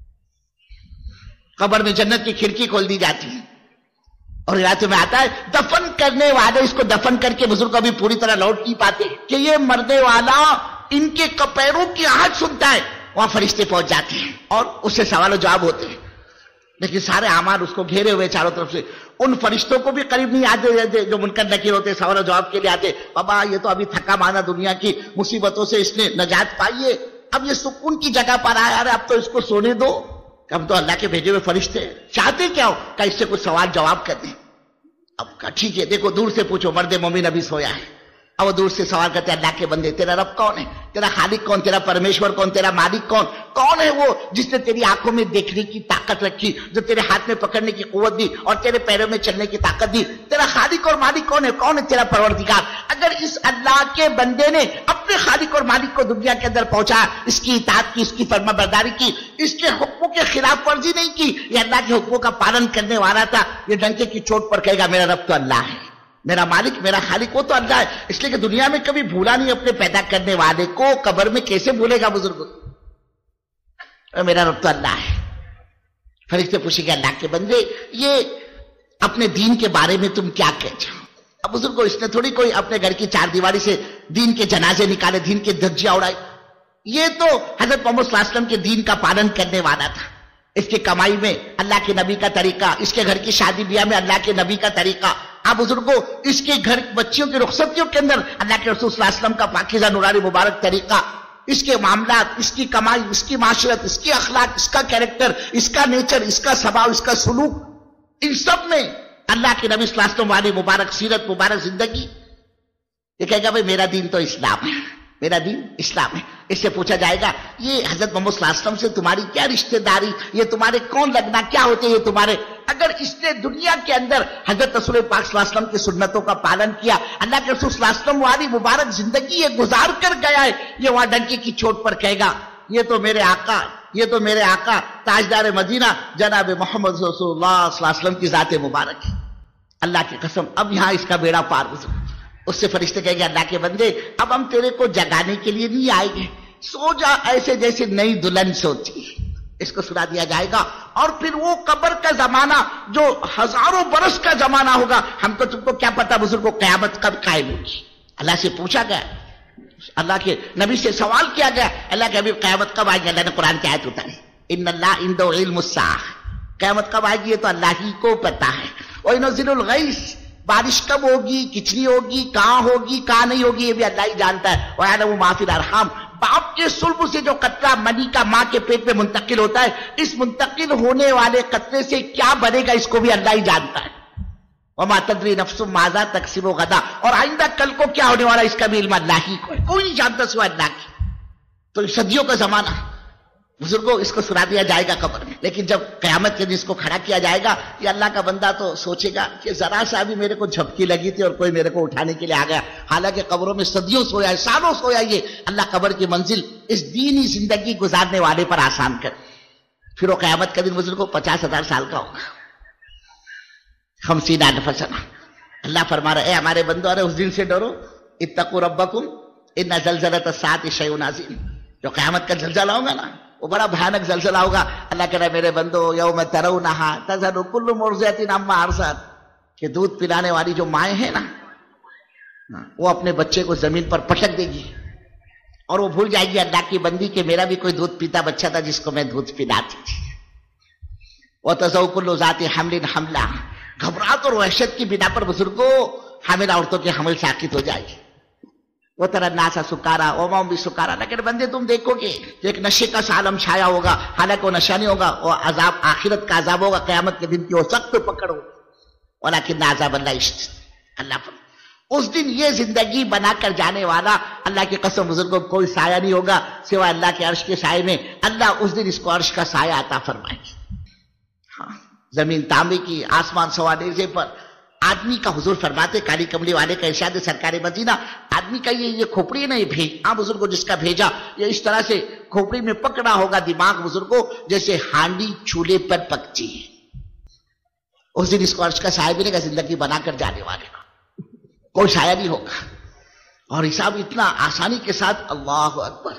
A: قبر میں جنت کی کھڑکی کھول دی جاتی ہے, اور روایت میں آتا ہے دفن کرنے والے اس کو دفن کر کے بزرگ ابھی پوری طرح لوٹ نہیں پاتے, کہ یہ مرنے والا ان کے پیروں کی آہٹ سنتا ہے, وہاں فرشتے پہنچ جاتے ہیں اور اس سے سوال و جواب ہوتے ہیں. لیکن سارے اعمال اس کو گھیرے ہوئے چاروں طرف سے. ان فرشتوں کو بھی قریب نہیں آتے جو منکر نکیر ہوتے, سوال و جواب کے لیے آتے. بابا یہ تو ابھی تھکا مانا دنیا کی مصیبتوں سے اس نے نجات پائی ہے, اب یہ سکون کی جگہ پر آیا, ارے اب تو اس کو سونے دو, اب تو اللہ کے بھیجے ہوئے فرشتے چاہتے کیا ہو کہ اس سے کچھ سوال جواب کر دیں. اب کہا ٹھیک ہے, دیکھو دور سے پوچھو, مرد مومن ابھی سویا ہے. اب وہ دور سے سوال کرتے ہیں, اللہ کے بندے تیرا رب کون ہے, تیرا خالق کون, تیرا پرمیشور کون, تیرا مالک کون, کون ہے وہ جس نے تیری آنکھوں میں دیکھنے کی طاقت رکھی, جو تیرے ہاتھ میں پکڑنے کی قوت دی اور تیرے پیروں میں چلنے کی طاقت دی, تیرا خالق اور مالک کون ہے, کون ہے تیرا پروردگار. اگر اس اللہ کے بندے نے اپنے خالق اور مالک کو دنیا کے اندر پہنچا, اس کی اطاعت کی, اس کی فرما برداری کی, اس کے حکموں کے خلاف ورزی نہیں کی, یہ اللہ کے حکموں کا پالن کرنے والا تھا, یہ ڈنکے کی چوٹ پر کہے گا میرا رب تو اللہ ہے, میرا مالک, میرا خالق وہ تو اللہ ہے. اس لیے کہ دنیا میں کبھی بھولا نہیں اپنے پیدا کرنے والے کو, قبر میں کیسے بھولے گا بزرگ, میرا رب تو اللہ ہے. فرشتے پوچھیں گے اللہ کے بندے یہ اپنے دین کے بارے میں تم کیا کہتے ہو. اب بزرگو اس نے تھوڑی کوئی اپنے گھر کی چار دیواری سے دین کے جنازے نکالے, دین کے دھجیاں اڑائی. یہ تو حضرت محمد صلی اللہ علیہ وسلم کے دین کا پالن کرنے والا تھا. اس کی کمائی میں اللہ کے نبی کا طریقہ، اس کے گھر کی شادی بیاہ میں اللہ کے نبی کا طریقہ، آپ بزرگوں اس کے گھر بچیوں کی رخصتیوں کے اندر اللہ کے رسول صلی اللہ علیہ وسلم کا پاکیزہ نورانی مبارک طریقہ، اس کے معاملات، اس کی کمائی، اس کی معاشرت، اس کی اخلاق، اس کا کیریکٹر، اس کا نیچر، اس کا سباؤ، اس کا سلوک، ان سب میں اللہ کے نبی صلی اللہ علیہ وسلم والی مبارک سیرت، مبارک زندگی. یہ کہے گا بھائی میرا دین تو اسلام ہے، میرا دین اسلام ہے. اس سے پوچھا جائے گا یہ حضرت محمد صلی اللہ علیہ وسلم سے تمہاری کیا رشتہ داری، یہ تمہارے کون لگنا، کیا ہوتے یہ تمہارے؟ اگر اس نے دنیا کے اندر حضرت رسول پاک صلی اللہ علیہ وسلم کی سنتوں کا پالن کیا، اللہ کے رسول صلی اللہ علیہ وسلم والی مبارک زندگی یہ گزار کر گیا ہے، یہ وہاں ڈنکی کی چوٹ پر کہے گا یہ تو میرے آقا، یہ تو میرے آقا تاجدار مدینہ جناب محمد رسول اللہ صلی اللہ علیہ وسلم کی ذات مبارک ہے. اللہ کی قسم اب یہاں اس کا بیڑا پار گزر. اس سے فرشتے کہیں گے اللہ کے بندے اب ہم تیرے کو جگانے کے لیے نہیں آئیں گے، سو جا ایسے جیسے نئی دلہن سوتی. اس کو سنا دیا جائے گا. اور پھر وہ قبر کا زمانہ جو ہزاروں برس کا زمانہ ہوگا، ہم تو تم کو کیا پتا بزرگوں قیامت کب قائم ہوگی. اللہ سے پوچھا گیا، اللہ کے نبی سے سوال کیا گیا اللہ کے حبیب قیامت کب آئے گی؟ اللہ نے قرآن کی آیت اتاری ان اللہ عنده علم الساعہ، قیامت کب آئے گی یہ تو اللہ ہی کو پتا ہے. وَيُنَزِّلُ الْغَيْثَ، بارش کب ہوگی، کتنی ہوگی، کہاں ہوگی، کہاں نہیں ہوگی، یہ بھی اللہ ہی جانتا ہے. وَيَعْلَمُ مَا فِي الْأَرْحَامِ، باپ کے صلب سے جو قطرہ منی کا ماں کے پیٹ میں منتقل ہوتا ہے، اس منتقل ہونے والے قطرے سے کیا بنے گا اس کو بھی اللہ ہی جانتا ہے. وَمَا تَدْرِي نَفْسٌ مَاذَا تَكْسِبُ غَدًا، اور آئندہ کل کو کیا ہونے والا اس کا بھی علم اللہ ہی کو ہے، کوئی نہیں جانتا سوا اللہ کی. تو صدیوں کا زمانہ بزرگوں اس کو سنا دیا جائے گا قبر میں. لیکن جب قیامت کے دن اس کو کھڑا کیا جائے گا یہ اللہ کا بندہ تو سوچے گا کہ ذرا سا بھی میرے کو جھپکی لگی تھی اور کوئی میرے کو اٹھانے کے لیے آ گیا، حالانکہ قبروں میں صدیوں سویا ہے، سالوں سویا. یہ اللہ قبر کی منزل اس دینی زندگی گزارنے والے پر آسان کر. پھر وہ قیامت کا دن بزرگوں 50,000 سال کا ہوگا، 50,000 سنہ. اللہ فرما رہا ہے اے ہمارے بندو ارے اس دن سے ڈرو، اتقوا ربکم ان زلزلۃ الساعۃ شیء عظیم. جو قیامت کا زلزلہ ہوگا نا وہ بڑا بھیانک زلزلہ ہوگا. اللہ کہہ رہا ہے میرے بندو یوم ترونہا تذہل کل مرضعۃ عما ارضعت، کہ دودھ پلانے والی جو مائیں ہیں نا وہ اپنے بچے کو زمین پر پٹک دے گی اور وہ بھول جائے گی اللہ کی بندی کہ میرا بھی کوئی دودھ پیتا بچہ تھا جس کو میں دودھ پلاتی تھی. وتضع کل ذات حمل حملہ، گھبراہٹ اور وحشت کی بنا پر بزرگوں حاملہ عورتوں کے حمل ساقط ہو جائے گی. وہ ترى الناس سکارا وما هم بسکارا، لیکن بندے تم دیکھو گے کہ ایک نشے کا عالم چھایا ہوگا، حالانکہ وہ نشہ نہیں ہوگا، وہ عذاب آخرت کا عذاب ہوگا قیامت کے دن کی، وہ سخت پکڑ ہوگی. ولكن عذاب اللہ شدید. اللہ پر اس دن یہ زندگی بنا کر جانے والا اللہ کی قسم بزرگوں کوئی سایہ نہیں ہوگا سوائے اللہ کے عرش کے سائے میں. اللہ اس دن اس کو عرش کا سایہ عطا فرمائے گی. ہاں زمین تانبے کی، آسمان سوا نیزے پر. آدمی کا حضور فرماتے کالی کملی والے کا ارشاد سرکار مدینہ، آدمی کا یہ کھوپڑی نہیں بھیج، ہاں بزرگوں جس کا بھیجا یہ اس طرح سے کھوپڑی میں پکڑا ہوگا دماغ بزرگوں جیسے ہانڈی چولہے پر پکتی ہے. اس دن اس کو عرش کا سایہ ملے گا زندگی بنا کر جانے والے کا، کوئی سایہ نہیں ہوگا. اور حساب اتنا آسانی کے ساتھ، اللہ اکبر.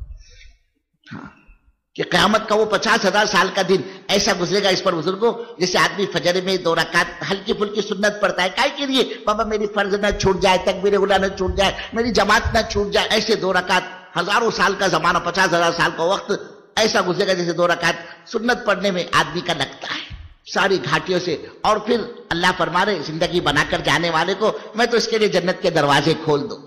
A: ہاں کہ قیامت کا وہ 50,000 سال کا دن ایسا گزرے گا اس پر بزرگوں جیسے آدمی فجر میں 2 رکعت ہلکی پھلکی سنت پڑھتا ہے، کائے کے لیے؟ بابا میری فرض نہ چھوٹ جائے، تکبیر اولیٰ نہ چھوٹ جائے، میری جماعت نہ چھوٹ جائے. ایسے 2 رکعت ہزاروں سال کا زمانہ، 50,000 سال کا وقت ایسا گزرے گا جیسے 2 رکعت سنت پڑھنے میں آدمی کا لگتا ہے ساری گھاٹیوں سے. اور پھر اللہ فرما رہے زندگی بنا کر جانے والے کو میں تو اس کے لیے جنت کے دروازے کھول دوں.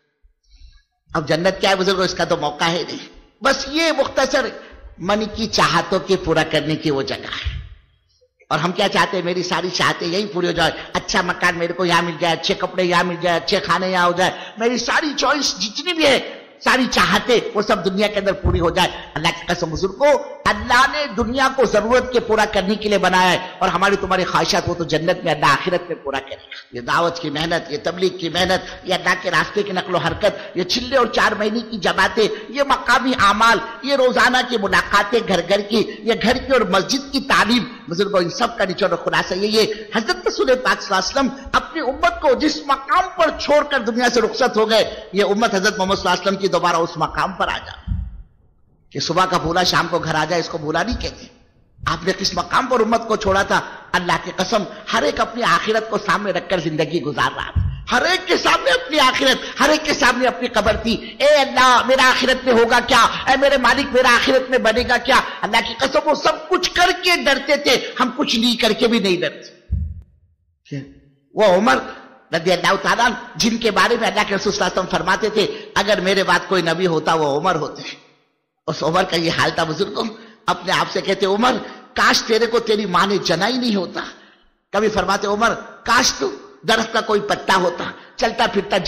A: اب جنت کیا ہے بزرگوں اس کا تو موقع ہے نہیں، بس یہ مختصر من کی چاہتوں کے پورا کرنے کی وہ جگہ ہے. اور ہم کیا چاہتے ہیں؟ میری ساری چاہتے یہی پوری ہو جائے، اچھا مکان میرے کو یہاں مل جائے، اچھے کپڑے یہاں مل جائے، اچھے کھانے یہاں ہو جائے، میری ساری چوائس جتنی بھی ہے ساری چاہتے وہ سب دنیا کے اندر پوری ہو جائے. اللہ کی قسم بزرگوں اللہ نے دنیا کو ضرورت کے پورا کرنے کے لیے بنایا ہے، اور ہماری تمہاری خواہشات وہ تو جنت میں اللہ آخرت میں پورا کرے گا. یہ دعوت کی محنت، یہ تبلیغ کی محنت، یہ اللہ کے راستے کی نقل و حرکت، یہ چلے اور 4 مہینے کی جماعتیں، یہ مقامی اعمال، یہ روزانہ کی ملاقاتیں گھر گھر کی، یہ گھر کی اور مسجد کی تعلیم بزرگوں ان سب کا نچوڑ خلاصہ یہ حضرت رسول پاک صلی اللہ علیہ وسلم اپنی امت کو جس مقام پر چھوڑ کر دنیا سے رخصت ہو گئے، یہ امت حضرت محمد صلی اللہ علیہ وسلم کی دوبارہ اس مقام پر آ جائے کہ صبح کا بھولا شام کو گھر آ جائے. اس کو بھولا نہیں کہتے. آپ نے کس مقام پر امت کو چھوڑا تھا؟ اللہ کی قسم ہر ایک اپنی آخرت کو سامنے رکھ کر زندگی گزار رہا تھا. ہر ایک کے سامنے اپنی آخرت، ہر ایک کے سامنے اپنی قبر تھی. اے اللہ میرا آخرت میں ہوگا کیا، اے میرے مالک میرا آخرت میں بنے گا کیا. اللہ کی قسم وہ سب کچھ کر کے ڈرتے تھے، ہم کچھ نہیں کر کے بھی نہیں ڈرتے. وہ عمر رضی اللہ تعالیٰ جن کے بارے میں اللہ کے رسول صلی اللہ علیہ وسلم فرماتے تھے اگر میرے بعد کوئی نبی ہوتا وہ عمر ہوتے. اس عمر کا یہ حال تھا بزرگوں، اپنے آپ سے کہتے عمر کاش تیرے کو تیری ماں نے جنا ہی نہیں ہوتا. کبھی فرماتے عمر کاش تو درخت کا کوئی پتا ہوتا، چلتا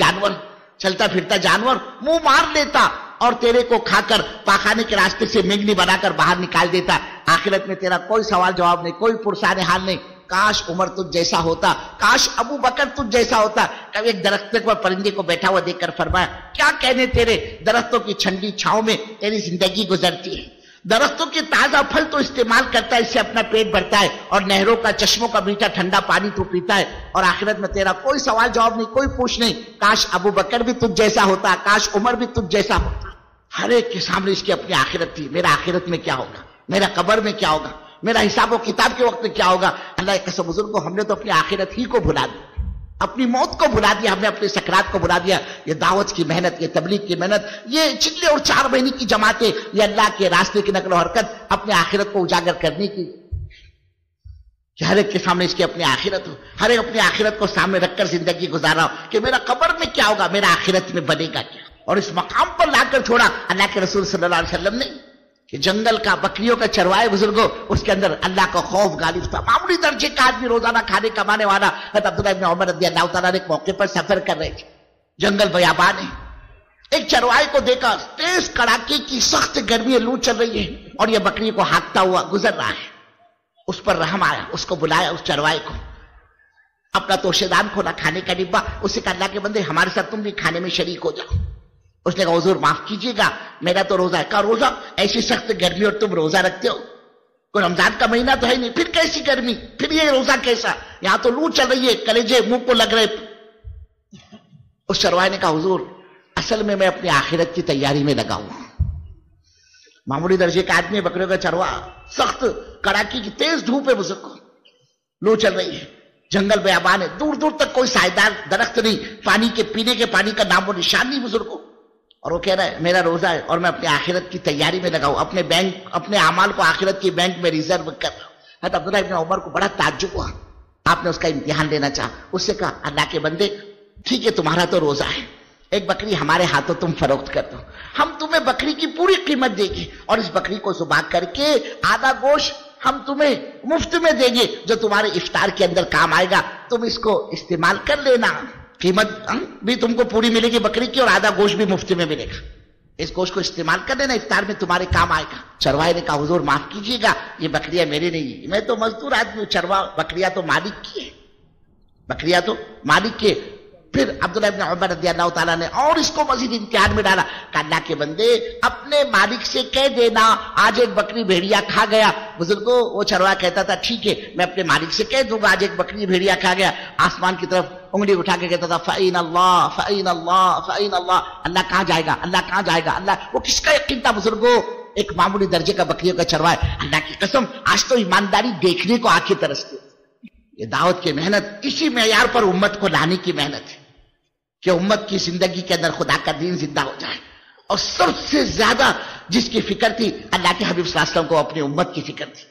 A: پھرتا جانور منہ مار لیتا اور تیرے کو کھا کر پاخانے کے راستے سے مینگنی بنا کر باہر نکال دیتا. آخرت میں تیرا کوئی سوال جواب نہیں، کوئی پرسان حال نہیں. کاش عمر تجھ جیسا ہوتا، کاش ابو بکر تجھ جیسا ہوتا. کبھی ایک درخت پر پرندے کو بیٹھا ہوا دیکھ کر فرمایا کیا کہنے تیرے، درختوں کی ٹھنڈی چھاؤں میں تیری زندگی گزرتی ہے. درختوں کے تازہ پھل تو استعمال کرتا ہے، اس سے اپنا پیٹ بھرتا ہے، اور نہروں کا چشموں کا میٹھا ٹھنڈا پانی تو پیتا ہے. اور آخرت میں تیرا کوئی سوال جواب نہیں، کوئی پوچھ نہیں. کاش ابو بکر بھی تجھ جیسا ہوتا، کاش عمر بھی تجھ جیسا ہوتا. ہر ایک کے سامنے اس کی اپنی آخرت تھی. میرا آخرت میں کیا ہوگا، میرا قبر میں کیا ہوگا، میرا حساب و کتاب کے وقت میں کیا ہوگا. اللہ کے قسم بزرگوں ہم نے تو اپنی آخرت ہی کو بھلا دیا، اپنی موت کو بھلا دیا، ہم نے اپنی سکرات کو بھلا دیا. یہ دعوت کی محنت، یہ تبلیغ کی محنت، یہ چلے اور 4 مہینے کی جماعتیں، یہ اللہ کے راستے کی نقل و حرکت اپنے آخرت کو اجاگر کرنے کی، کہ ہر ایک کے سامنے اس کی اپنی آخرت ہو، ہر ایک اپنی آخرت کو سامنے رکھ کر زندگی گزارا ہو کہ میرا قبر میں کیا ہوگا، میرا آخرت میں بنے گا کیا. اور اس مقام پر لا کر چھوڑا اللہ کے رسول صلی اللہ علیہ وسلم نے کہ جنگل کا بکریوں کا چروائے بزرگوں، اس کے اندر اللہ کا خوف غالب تھا. معمولی درجے کا آدمی روزانہ کھانے کمانے والا حضرت عبداللہ ابن عمر رضی اللہ تعالیٰ نے ایک موقع پر سفر کر رہے تھے، جنگل بیابان ہے. ایک چروائے کو دیکھا، تیز کڑاکے کی سخت گرمی، لو چل رہی ہے اور یہ بکری کو ہانکتا ہوا گزر رہا ہے. اس پر رحم آیا، اس کو بلایا، اس چروائے کو، اپنا توشے دان کھولا، کھانے کا ڈبہ، اس سے کہا اللہ کے بندے ہمارے ساتھ تم بھی کھانے میں شریک ہو جاؤ. اس نے کہا حضور معاف کیجیے گا میرا تو روزہ ہے. کہا روزہ، ایسی سخت گرمی اور تم روزہ رکھتے ہو؟ کوئی رمضان کا مہینہ تو ہے نہیں، پھر کیسی گرمی، پھر یہ روزہ کیسا، یہاں تو لو چل رہی ہے، کلیجے منہ کو لگ رہے. اس چروائے نے کہا حضور اصل میں اپنی آخرت کی تیاری میں لگا ہوں. معمولی درجے کا آدمی، بکریوں کا چروا، سخت کڑاکی کی تیز دھوپ ہے بزرگوں، لو چل رہی ہے، جنگل بیابان ہے، دور دور تک کوئی سائیدار درخت نہیں، پانی کے پینے کے پانی کا نام و نشان نہیں بزرگوں. اور وہ کہہ رہا ہے میرا روزہ ہے اور میں اپنی آخرت کی تیاری میں لگاؤں، اپنے اعمال کو آخرت کی بینک میں ریزرو کر رہا ہوں. حضرت عبداللہ ابن عمر کو بڑا تعجب ہوا. آپ نے اس کا امتحان لینا چاہا. اس سے کہا اللہ کے بندے ٹھیک ہے تمہارا تو روزہ ہے، ایک بکری ہمارے ہاتھوں تم فروخت کر دو، ہم تمہیں بکری کی پوری قیمت دیں گے اور اس بکری کو ذبح کر کے آدھا گوشت ہم تمہیں مفت میں دیں گے جو تمہارے افطار کے اندر کام آئے گا، تم اس کو استعمال کر لینا. قیمت بھی تم کو پوری ملے گی بکری کی اور آدھا گوشت بھی مفت میں ملے گا. اس گوشت کو استعمال کر لینا، افطار میں تمہارے کام آئے گا. چروائے نے کہا حضور معاف کیجیے گا یہ بکریاں میری نہیں، میں تو مزدور آدمی ہوں، بکریاں تو مالک کی ہے، بکریاں تو مالک کی. پھر عبداللہ ابن عمر رضی اللہ تعالیٰ نے اور اس کو مزید امتحان میں ڈالا کہ اللہ کے بندے اپنے مالک سے کہہ دینا آج ایک بکری بھیڑیا کھا گیا. بزرگوں وہ چروا کہتا تھا ٹھیک ہے میں اپنے مالک سے کہہ دوں گا آج ایک بکری بھیڑیا کھا گیا. آسمان کی طرف انگلی اٹھا کے کہتا تھا فَإِنَ اللَّهَ فَإِنَ اللَّهَ فَإِنَ اللَّهَ، اللہ کہاں جائے گا، اللہ کہاں جائے گا، اللہ. وہ کس کا یقین تھا بزرگوں؟ ایک معمولی درجے کا بکریوں کا چروا ہے. اللہ کی قسم آج تو ایمانداری دیکھنے کو آنکھیں ترستی. یہ دعوت کی محنت اسی معیار پر امت کو لانے کی محنت ہے کہ امت کی زندگی کے اندر خدا کا دین زندہ ہو جائے. اور سب سے زیادہ جس کی فکر تھی اللہ کے حبیب صلی اللہ علیہ وسلم کو اپنی امت کی فکر تھی.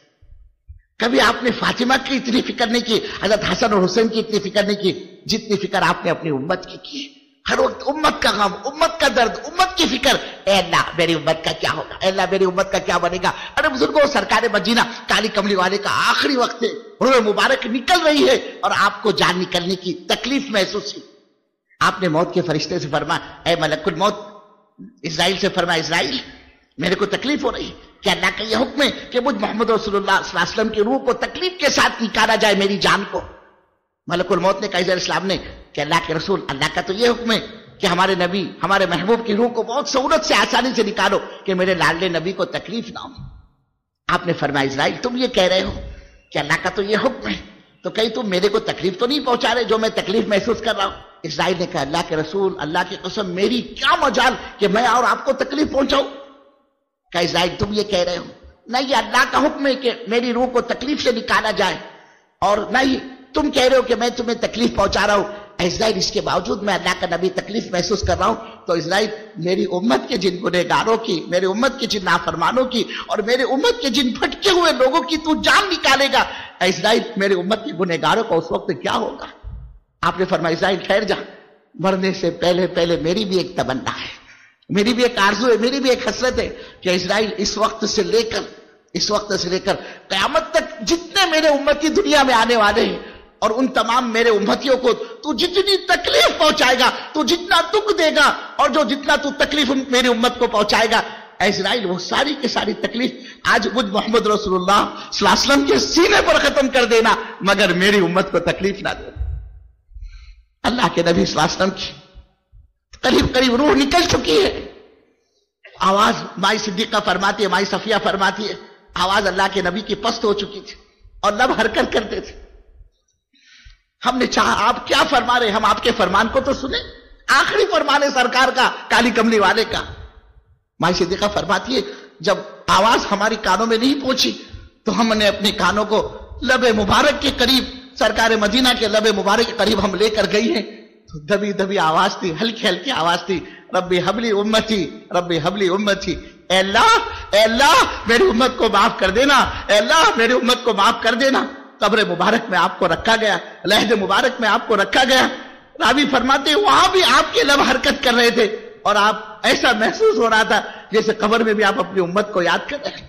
A: کبھی آپ نے فاطمہ کی اتنی فکر نہیں کی، حضرت حسن اور حسین کی اتنی فکر نہیں کی جتنی فکر آپ نے اپنی امت کی. ہر وقت امت کا غم، امت کا درد، امت کی فکر. اے اللہ میری امت کا کیا ہوگا، اے اللہ میری امت کا کیا بنے گا. ارے بزرگوں سرکار مدینہ کالی کملی والے کا آخری وقت ہے، روح مبارک نکل رہی ہے اور آپ کو جان نکلنے کی تکلیف محسوس ہوئی. آپ نے موت کے فرشتے سے فرمایا اے ملک الموت، اسرائیل سے فرمایا اسرائیل میرے کو تکلیف ہو رہی ہے، کہ اللہ کا یہ حکم ہے کہ مجھ محمد رسول اللہ صلی اللہ علیہ وسلم کی روح کو تکلیف کے ساتھ نکالا جائے میری جان کو. ملک الموت نے کہا علیہ السلام نے کہ اللہ کے رسول اللہ کا تو یہ حکم ہے کہ ہمارے نبی ہمارے محبوب کی روح کو بہت سہولت سے آسانی سے نکالو کہ میرے لاڈلے نبی کو تکلیف نہ ہو. آپ نے فرمایا اسرائیل تم یہ کہہ رہے ہو کہ اللہ کا تو یہ حکم ہے تو کہیں تم میرے کو تکلیف تو نہیں پہنچا رہے جو میں تکلیف محسوس کر رہا ہوں. اسرائیل نے کہا اللہ کے رسول اللہ کی قسم میری کیا مجال کہ میں اور آپ کو تکلیف پہنچاؤں. کہا اسرائیل تم یہ کہہ رہے ہو نہیں یہ اللہ کا حکم ہے کہ میری روح کو تکلیف سے نکالا جائے، اور نہیں تم کہہ رہے ہو کہ میں تمہیں تکلیف پہنچا رہا ہوں. इज़राइल इसके बावजूद मैं अल्लाह का नबी तकलीफ महसूस कर रहा हूं, तो इज़राइल मेरी उम्मत के जिन गुनहगारों की, मेरी उम्मत के जिन नाफरमानों की और मेरी उम्मत के जिन भटके हुए लोगों की तू जान निकालेगा, इज़राइल मेरी उम्मत के गुनहगारों का उस वक्त क्या होगा? आपने फरमाया इज़राइल ठहर जा, मरने से पहले पहले मेरी भी एक तमन्ना है, मेरी भी एक आरज़ू है, मेरी भी एक हसरत है कि इज़राइल इस वक्त से लेकर क़यामत तक जितने मेरे उम्मती दुनिया में आने वाले हैं और उन तमाम मेरे उम्मतियों को तू जितनी तकलीफ पहुंचाएगा, तू जितना दुख देगा और जो जितना तू तकलीफ मेरी उम्मत को पहुंचाएगा, इज़राइल वो सारी की सारी तकलीफ आज मुझ मोहम्मद रसूलुल्लाह सल्लल्लाहु अलैहि वसल्लम के सीने पर खत्म कर देना, मगर मेरी उम्मत को तकलीफ ना देना। अल्लाह के नबी सल्लल्लाहु अलैहि वसल्लम की करीब करीब रूह निकल चुकी है। आवाज माई सिद्दीका फरमाती है, माई सफिया फरमाती है, आवाज अल्लाह के नबी की पस्त हो चुकी थी और लब हरकत करते थे। हमने चाहा आप क्या फरमा रहे, हम आपके फरमान को तो सुने, आखिरी फरमान है सरकार का, काली कमली वाले का। माई सिद्दीका फरमाती है, जब आवाज हमारी कानों में नहीं पहुंची तो हमने अपने कानों को लबे मुबारक के करीब, सरकार मदीना के लबे मुबारक के करीब हम लेकर गई हैं, तो दबी दबी आवाज थी, हल्की हल्की आवाज थी, रब्बी हबली उम्मती, रब्बी हबली उम्मती, अल्लाह मेरी उम्मत को माफ कर देना, अल्लाह मेरी उम्मत को माफ कर देना। कब्र मुबारक में आपको रखा गया, लहद मुबारक में आपको रखा गया। रावी फरमाते वहां भी आपके लब हरकत कर रहे थे और आप ऐसा महसूस हो रहा था जैसे कब्र में भी आप अपनी उम्मत को याद कर रहे हैं।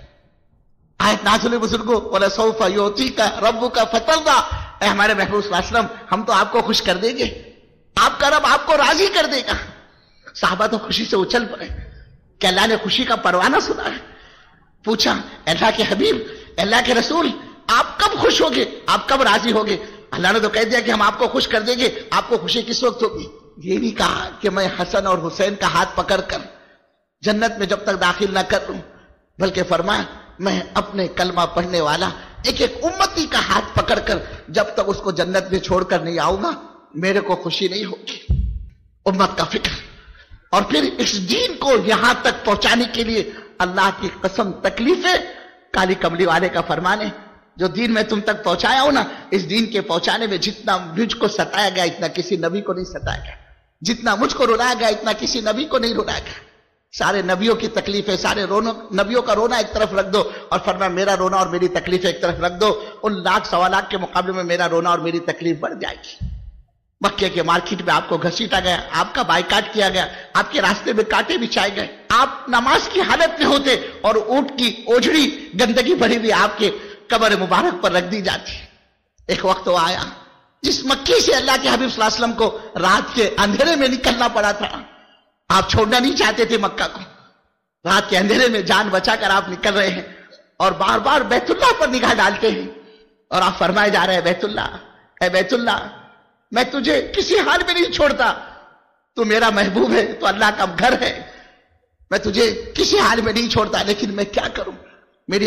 A: आयत नाज़िल बुजुर्गों, वला सौफा युतीका रब्बुका फतरदा, ऐ हमारे महबूब सल्लल्लाहु अलैहि वसल्लम, हम तो आपको खुश कर देंगे, आपका रब आपको राजी कर देगा। साहबा तो खुशी से उछल पड़े कि अल्लाह ने खुशी का परवाना सुना है। पूछा, अल्लाह के हबीब, अल्लाह के रसूल, आप कब खुश होगे, आप कब राजी होगे? अल्लाह ने तो कह दिया कि हम आपको खुश कर देंगे, आपको खुशी किस वक्त होगी? ये नहीं कहा कि मैं हसन और हुसैन का हाथ पकड़कर जन्नत में जब तक दाखिल न कर लूं, बल्कि फरमाया मैं अपने कलमा पढ़ने वाला एक एक उम्मती का हाथ पकड़कर जब तक उसको जन्नत में छोड़कर नहीं आऊंगा, मेरे को खुशी नहीं होगी। उम्मत का फिक्र, और फिर इस दीन को यहां तक पहुंचाने के लिए अल्लाह की कसम तकलीफें, काली कमली वाले का फरमान है, जो दीन में तुम तक पहुंचाया हो ना, इस दीन के पहुंचाने में जितना मुझको सताया गया इतना किसी नबी को नहीं सताया गया, जितना मुझको रुलाया गया इतना किसी नबी को नहीं रुलाया गया। सारे नबियों की तकलीफें, सारे नबियों का रोना एक तरफ रख दो और फरमाया मेरा रोना और मेरी तकलीफ एक तरफ रख दो, उन लाख सवा लाख के मुकाबले में मेरा रोना और मेरी तकलीफ बढ़ जाएगी। मक्के के मार्केट में आपको घसीटा गया, आपका बाइकाट किया गया, आपके रास्ते में कांटे बिछाए गए, आप नमाज की हालत में होते और ऊंट की ओझड़ी गंदगी भरी हुई आपके कब्र मुबारक पर रख दी जाती। एक वक्त वो आया जिस मक्के से अल्लाह के हबीब सल्लल्लाहु अलैहि वसल्लम को रात के अंधेरे में निकलना पड़ा था, आप छोड़ना नहीं चाहते थे मक्का को, रात के अंधेरे में जान बचाकर आप निकल रहे हैं और बार बार बैतुल्लाह पर निगाह डालते हैं और आप फरमाए जा रहे हैं, बैतुल्लाह, ऐ बैतुल्लाह, मैं तुझे किसी हाल में नहीं छोड़ता, तू मेरा महबूब है, तो अल्लाह का घर है, मैं तुझे किसी हाल में नहीं छोड़ता, लेकिन मैं क्या करूं, मेरी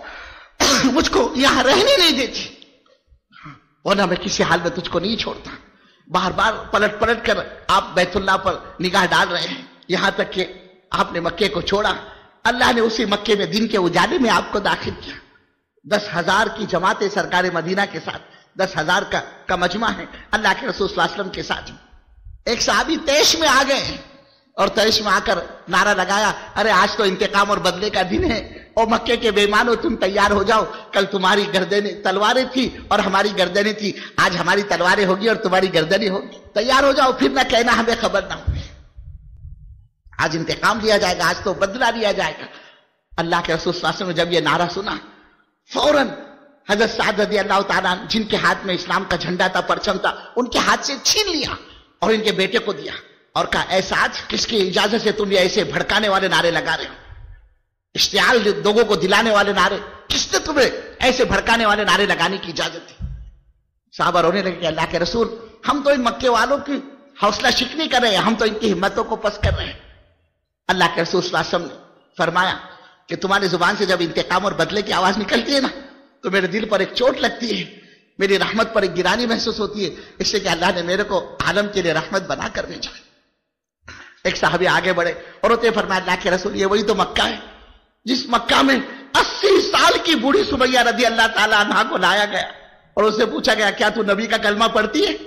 A: कौम मुझको यहां रहने नहीं देती, वरना मैं किसी हाल में तुझको नहीं छोड़ता। बार बार पलट पलट कर आप बैतुल्लाह पर निगाह डाल रहे हैं, यहां तक कि आपने मक्के को छोड़ा, अल्लाह ने उसी मक्के में दिन के उजाले में आपको दाखिल किया। 10,000 की जमातें सरकार मदीना के साथ, 10,000 का मजमा है अल्लाह के रसूल सल्लल्लाहु अलैहि वसल्लम के साथ। एक सहाबी तैश में आ गए और तैश में आकर नारा लगाया, अरे आज तो इंतकाम और बदले का दिन है, और मक्के के बेईमानों तुम तैयार हो जाओ, कल तुम्हारी गर्दनें तलवारें थी और हमारी गर्दनें थी, आज हमारी तलवारें होगी और तुम्हारी गर्दनें होगी, तैयार हो जाओ, फिर ना कहना हमें खबर ना हो, आज इंतकाम लिया जाएगा, आज तो बदला लिया जाएगा। अल्लाह के रसूल सल्लल्लाहु अलैहि वसल्लम ने जब ये नारा सुना, फौरन हजरत साद रज़ियल्लाहु ताला जिनके हाथ में इस्लाम का झंडा था, परचम था, उनके हाथ से छीन लिया और इनके बेटे को दिया और कहा, ऐसा आज किसकी इजाजत से तुम ये ऐसे भड़काने वाले नारे लगा रहे हो, इश्तियाल लोगों को दिलाने वाले नारे, किसने तुम्हें ऐसे भड़काने वाले नारे लगाने की इजाजत दी? साहबा रोने लगे कि अल्लाह के रसूल, हम तो इन मक्के वालों की हौसला शिकनी कर रहे हैं, हम तो इनकी हिम्मतों को पस्त कर रहे हैं। अल्लाह के रसूल सल्लल्लाहु अलैहि वसल्लम ने फरमाया कि तुम्हारी जुबान से जब इंतकाम और बदले की आवाज निकलती है ना, तो मेरे दिल पर एक चोट लगती है, मेरी रहमत पर एक गिरानी महसूस होती है, इसलिए कि अल्लाह ने मेरे को आलम के लिए रहमत बनाकर भेजा। एक साहबी आगे बढ़े और उन्होंने फरमाया, अल्लाह के रसूल, ये वही तो मक्का है जिस मक्का में 80 साल की बूढ़ी सुमैया रज़ियल्लाहु ताला अन्हा को लाया गया और उससे पूछा गया, क्या तू नबी का कलमा पढ़ती है?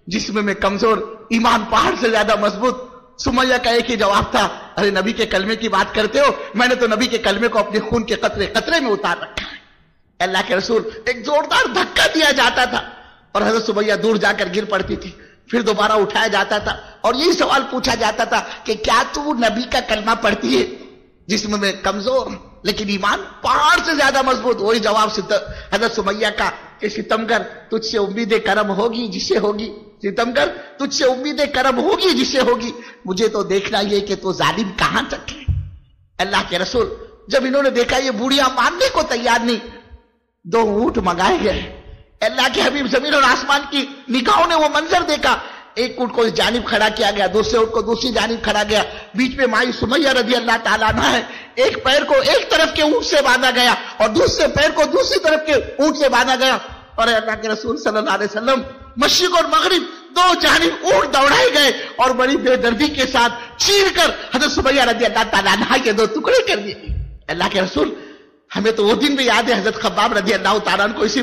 A: जिस्म में कमजोर, ईमान पहाड़ से ज्यादा मजबूत। सुमैया का एक ही जवाब था, अरे नबी के कलमे की बात करते हो, मैंने तो नबी के कलमे को अपने खून के कतरे कतरे में उतार रखा है। अल्लाह के रसूल, एक जोरदार धक्का दिया जाता था और हजरत सुमैया दूर जाकर गिर पड़ती थी, फिर दोबारा उठाया जाता था और यही सवाल पूछा जाता था कि क्या तू नबी का कलमा पढ़ती है? जिस्म में कमजोर लेकिन ईमान पहाड़ से ज्यादा मजबूत। वही जवाब हजरत सुमैया का कि सितमगर तुझसे उम्मीद करम होगी जिससे होगी, सितमगर तुझसे उम्मीद करम होगी जिससे होगी, मुझे तो देखना ये कि तो जालिम कहां तक है। अल्लाह के रसूल, जब इन्होंने देखा ये बूढ़िया मानने को तैयार नहीं, 2 ऊंट मंगाए गए। अल्लाह के हबीब जमीन और आसमान की निगाहों ने वो मंजर देखा, एक ऊंट को इस जानिब खड़ा किया गया, दूसरे ऊंट को दूसरी जानिब खड़ा गया, बीच में माई सुमैया रजी अल्लाह ताला अन्हा है, एक पैर को एक तरफ के ऊंट से बांधा गया और दूसरे पैर को दूसरी तरफ के ऊंट से बांधा गया। और अल्लाह के रसूल सल्लल्लाहु अलैहि वसल्लम मशरिक और मगरिब 2 जानिब ऊंट दौड़ाए गए और बड़ी बेदर्दी के साथ चीर कर हजरत सुमैया रजी अल्लाह ताला अन्हा के 2 टुकड़े कर दिए। अल्लाह के रसूल, हमें तो वो दिन भी याद है, हजरत खब्बाब रजी अल्लाह ताला अन्हु को इसी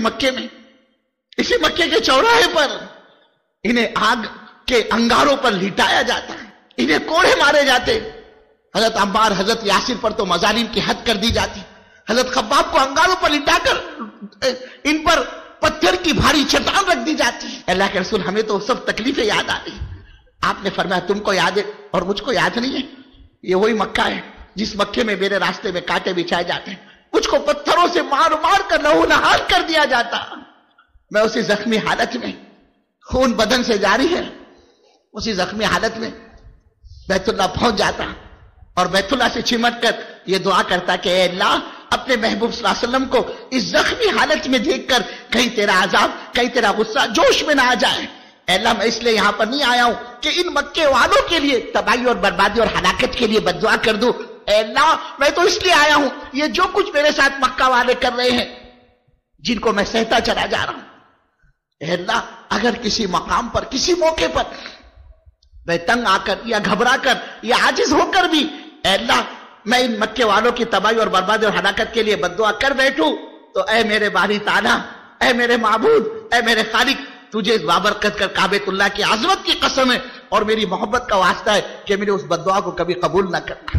A: मक्के के चौराहे पर इन्हें आग के अंगारों पर लिटाया जाता है, इन्हें कोड़े मारे जाते। हजरत अम्मार, हजरत यासिर पर तो मजालिम की हद कर दी जाती। हजरत खब्बाब को अंगारों पर लिटाकर इन पर पत्थर की भारी चट्टान रख दी जाती है। अल्लाह के रसूल, हमें तो सब तकलीफें याद आ रही। आपने फरमाया तुमको याद है और मुझको याद नहीं है। ये वही मक्का है जिस मक्के में मेरे रास्ते में कांटे बिछाए जाते हैं, मुझको पत्थरों से मार मार कर लहूलुहान कर दिया जाता। मैं उसी जख्मी हालत में, खून बदन से जारी है, उसी जख्मी हालत में बैतुल्लाह पहुंच जाता और बैतुल्लाह से चिमट कर यह दुआ करता कि ए अल्लाह, अपने महबूब सल्लल्लाहु अलैहि वसल्लम को इस जख्मी हालत में देखकर कहीं तेरा अजाब, कहीं तेरा गुस्सा जोश में ना आ जाए। अल्लाह, मैं इसलिए यहां पर नहीं आया हूं कि इन मक्के वालों के लिए तबाही और बर्बादी और हलाकत के लिए बद्दुआ कर दूं। अल्लाह, मैं तो इसलिए आया हूं, ये जो कुछ मेरे साथ मक्का वाले कर रहे हैं, जिनको मैं सहता चला जा रहा हूं, अल्लाह, अगर किसी मकाम पर, किसी मौके पर मैं तंग आकर या घबरा कर या आजिज होकर भी अल्लाह मैं इन मक्के वालों की तबाही और बर्बादी और हलाकत के लिए बद्दुआ कर बैठूं, तो ऐ मेरे बारी ताला, ऐ मेरे माबूद, ऐ मेरे खालिक, तुझे इस बाबरकत कर काबेतुल्लाह की आजमत की कसम है और मेरी मोहब्बत का वास्ता है कि मेरे उस बद्दुआ को कभी कबूल ना करना।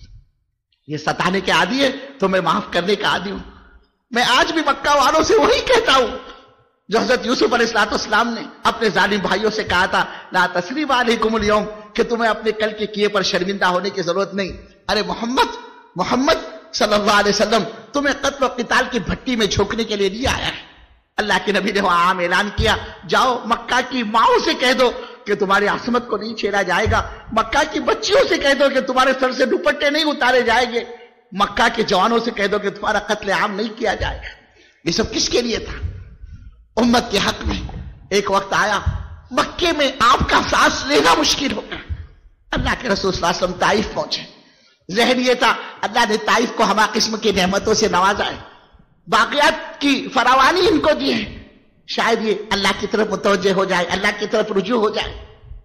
A: ये सताने के आदी है तो मैं माफ करने का आदी हूं। मैं आज भी मक्का वालों से वही कहता हूं जो हजरत यूसुफ अलैहिस्सलाम ने अपने जालिम भाइयों से कहा था, ला तस्रीब अलैकुमुल यौम, कि तुम्हें अपने कल के किए पर शर्मिंदा होने की जरूरत नहीं। अरे मोहम्मद सल्लल्लाहु अलैहि वसल्लम तुम्हें कत्ल और क़िताल की भट्टी में झोंकने के लिए नहीं आया है। अल्लाह के नबी ने वहां आम ऐलान किया, जाओ मक्का की माओ से कह दो कि तुम्हारी आसमत को नहीं छेड़ा जाएगा, मक्का की बच्चियों से कह दो कि तुम्हारे सर से दुपट्टे नहीं उतारे जाएंगे, मक्का के जवानों से कह दो कि तुम्हारा कत्ले आम नहीं किया जाएगा। ये सब किसके लिए था? उम्मत के हक में। एक वक्त आया मक्के में आपका सांस लेना मुश्किल हो गया। अल्लाह के रसूल सल्लल्लाहु अलैहि वसल्लम ताइफ पहुंचे। ज़हन ये था अल्लाह ने ताइफ को हमा किस्म की नेमतों से नवाजा है, बाक़ियात की फरावानी इनको दी है, शायद ये अल्लाह की तरफ मुतवज्जे हो जाए, अल्लाह की तरफ रुजू हो जाए।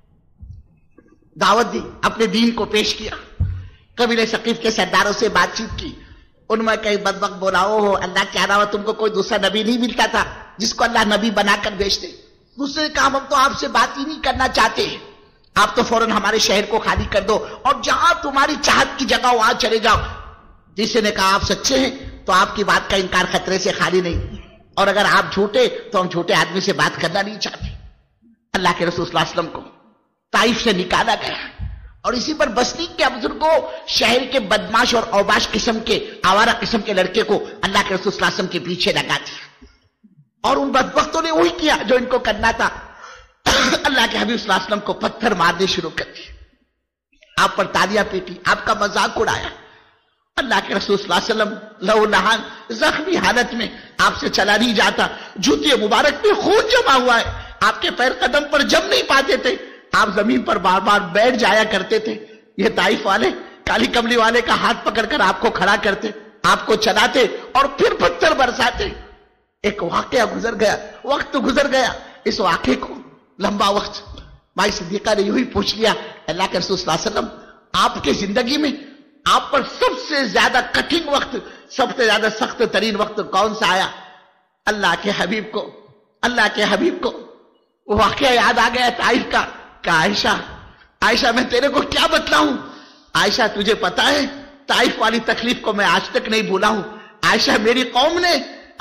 A: दावत दी, अपने दीन को पेश किया, कबीले सकीफ के सरदारों से बातचीत की, उनमें कई बदबक बोलाओ हो, अल्लाह के अलावा तुमको कोई दूसरा नबी नहीं मिलता था जिसको अल्लाह नबी बनाकर भेजते। दूसरे काम, हम तो आपसे बात ही नहीं करना चाहते, आप तो फौरन हमारे शहर को खाली कर दो और जहां तुम्हारी चाहत की जगह वहां चले जाओ। जिसे ने कहा आप सच्चे हैं तो आपकी बात का इनकार खतरे से खाली नहीं, और अगर आप झूठे तो हम झूठे आदमी से बात करना नहीं चाहते। अल्लाह के रसूल सल्लल्लाहु अलैहि वसल्लम को ताइफ से निकाला गया और इसी पर बसनी के अब्दुल को, शहर के बदमाश और औबाश किस्म के, आवारा किस्म के लड़के को अल्लाह के रसूल सल्लल्लाहु अलैहि वसल्लम के पीछे लगा दिया और उन बदबख्तों ने वही किया जो इनको करना था। अल्लाह के हबीब सल्लल्लाहु अलैहि वसल्लम को पत्थर मारने शुरू कर दिए, आप पर तालियां पीटी, आपका मजाक उड़ाया। अल्लाह के रसूल सल्लल्लाहु अलैहि वसल्लम लहूलुहान जख्मी हालत में, आपसे चला नहीं जाता, जूते मुबारक में खून जमा हुआ है, आपके पैर कदम पर जम नहीं पाते थे, आप जमीन पर बार बार बैठ जाया करते थे। ये ताइफ वाले, काली कमली वाले का हाथ पकड़कर आपको खड़ा करते, आपको चलाते और फिर पत्थर बरसाते। एक वाकया गुजर गया, वक्त गुजर गया, इस वाकये को लंबा वक्त माई सिद्दीका ने यूं ही पूछ लिया, अल्लाह के रसूल सल्लल्लाहु अलैहि वसल्लम आपके जिंदगी में आप पर सबसे ज्यादा कठिन वक्त, सबसे ज्यादा सख्त तरीन वक्त कौन सा आया? अल्लाह के हबीब को وہ واقعہ یاد آ گیا طائف کا کہ عائشہ میں تیرے کو کیا بتلاؤں؟ عائشہ تجھے پتا ہے طائف والی تکلیف کو میں آج تک نہیں بھولا ہوں. عائشہ میری قوم نے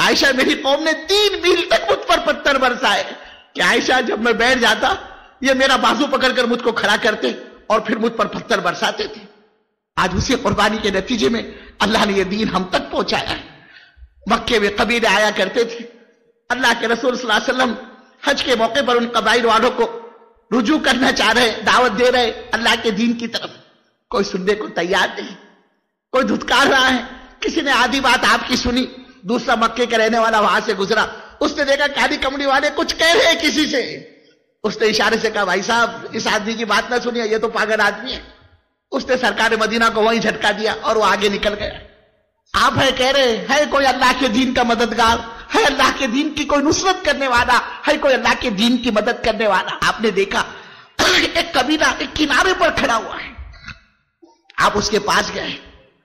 A: 3 میل تک مجھ پر پتھر برسائے کہ عائشہ جب میں بیٹھ جاتا یہ میرا بازو پکڑ کر مجھ کو کھڑا کرتے اور پھر مجھ پر پتھر برساتے تھے. آج اسی قربانی کے نتیجے میں اللہ نے یہ دین ہم تک پہنچایا ہے. مکے میں قبیلے آیا کرتے تھے. اللہ کے رسول صلی اللہ علیہ وسلم حج کے موقع پر ان قبائل والوں کو رجوع کرنا چاہ رہے, دعوت دے رہے اللہ کے دین کی طرف. کوئی سننے کو تیار نہیں, کوئی دھتکار رہا ہے. کسی نے آدھی بات آپ کی سنی, دوسرا مکے کا رہنے والا وہاں سے گزرا, اس نے دیکھا کالی کمڑی والے کچھ کہہ رہے ہیں کسی سے. اس نے اشارے سے کہا بھائی صاحب اس آدمی کی بات نہ سنیے, یہ تو پاگل آدمی ہے. اس نے سرکار مدینہ کو وہیں جھٹکا دیا اور وہ آگے نکل گیا. آپ ہے کہہ رہے ہے کوئی اللہ کے دین کا مددگار, ہے اللہ کے دین کی کوئی نصرت کرنے والا, ہے کوئی اللہ کے دین کی مدد کرنے والا. آپ نے دیکھا ایک قبیلہ ایک کنارے پر کھڑا ہوا ہے. آپ اس کے پاس گئے,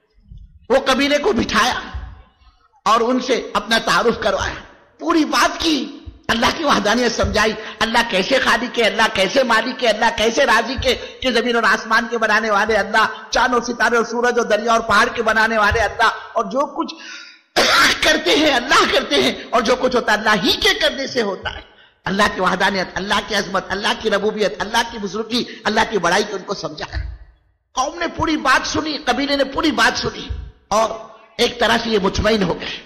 A: وہ قبیلے کو بٹھایا اور ان سے اپنا تعارف کروایا, پوری بات کی, اللہ کی وحدانیت سمجھائی, اللہ کیسے خالق ہے, اللہ کیسے مالک ہے, اللہ کیسے رازق ہے, کہ زمین اور آسمان کے بنانے والے اللہ, چاند اور ستارے اور سورج اور دریا اور پہاڑ کے بنانے والے اللہ, اور جو کچھ کرتے ہیں اللہ کرتے ہیں, اور جو کچھ ہوتا ہے اللہ ہی کے کرنے سے ہوتا ہے. اللہ کی وحدانیت, اللہ کی عظمت, اللہ کی ربوبیت, اللہ کی بزرگی, اللہ کی بڑائی کو ان کو سمجھایا. قوم نے پوری بات سنی, قبیلے نے پوری بات سنی اور ایک طرح سے یہ مطمئن ہو گئے.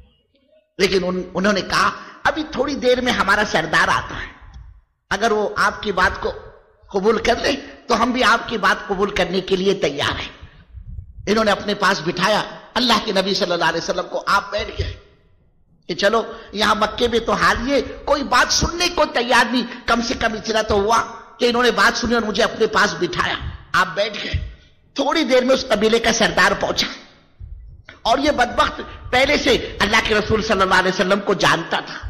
A: لیکن انہوں نے کہا ابھی تھوڑی دیر میں ہمارا سردار آتا ہے, اگر وہ آپ کی بات کو قبول کر لے تو ہم بھی آپ کی بات قبول کرنے کے لیے تیار ہیں. انہوں نے اپنے پاس بٹھایا اللہ کے نبی صلی اللہ علیہ وسلم کو. آپ بیٹھ گئے کہ چلو یہاں مکے میں تو حال یہ کوئی بات سننے کو تیار نہیں, کم سے کم اتنا تو ہوا کہ انہوں نے بات سنی اور مجھے اپنے پاس بٹھایا. آپ بیٹھ گئے. تھوڑی دیر میں اس قبیلے کا سردار پہنچا اور یہ بدبخت پہلے سے اللہ کے رسول صلی اللہ علیہ وسلم کو جانتا تھا.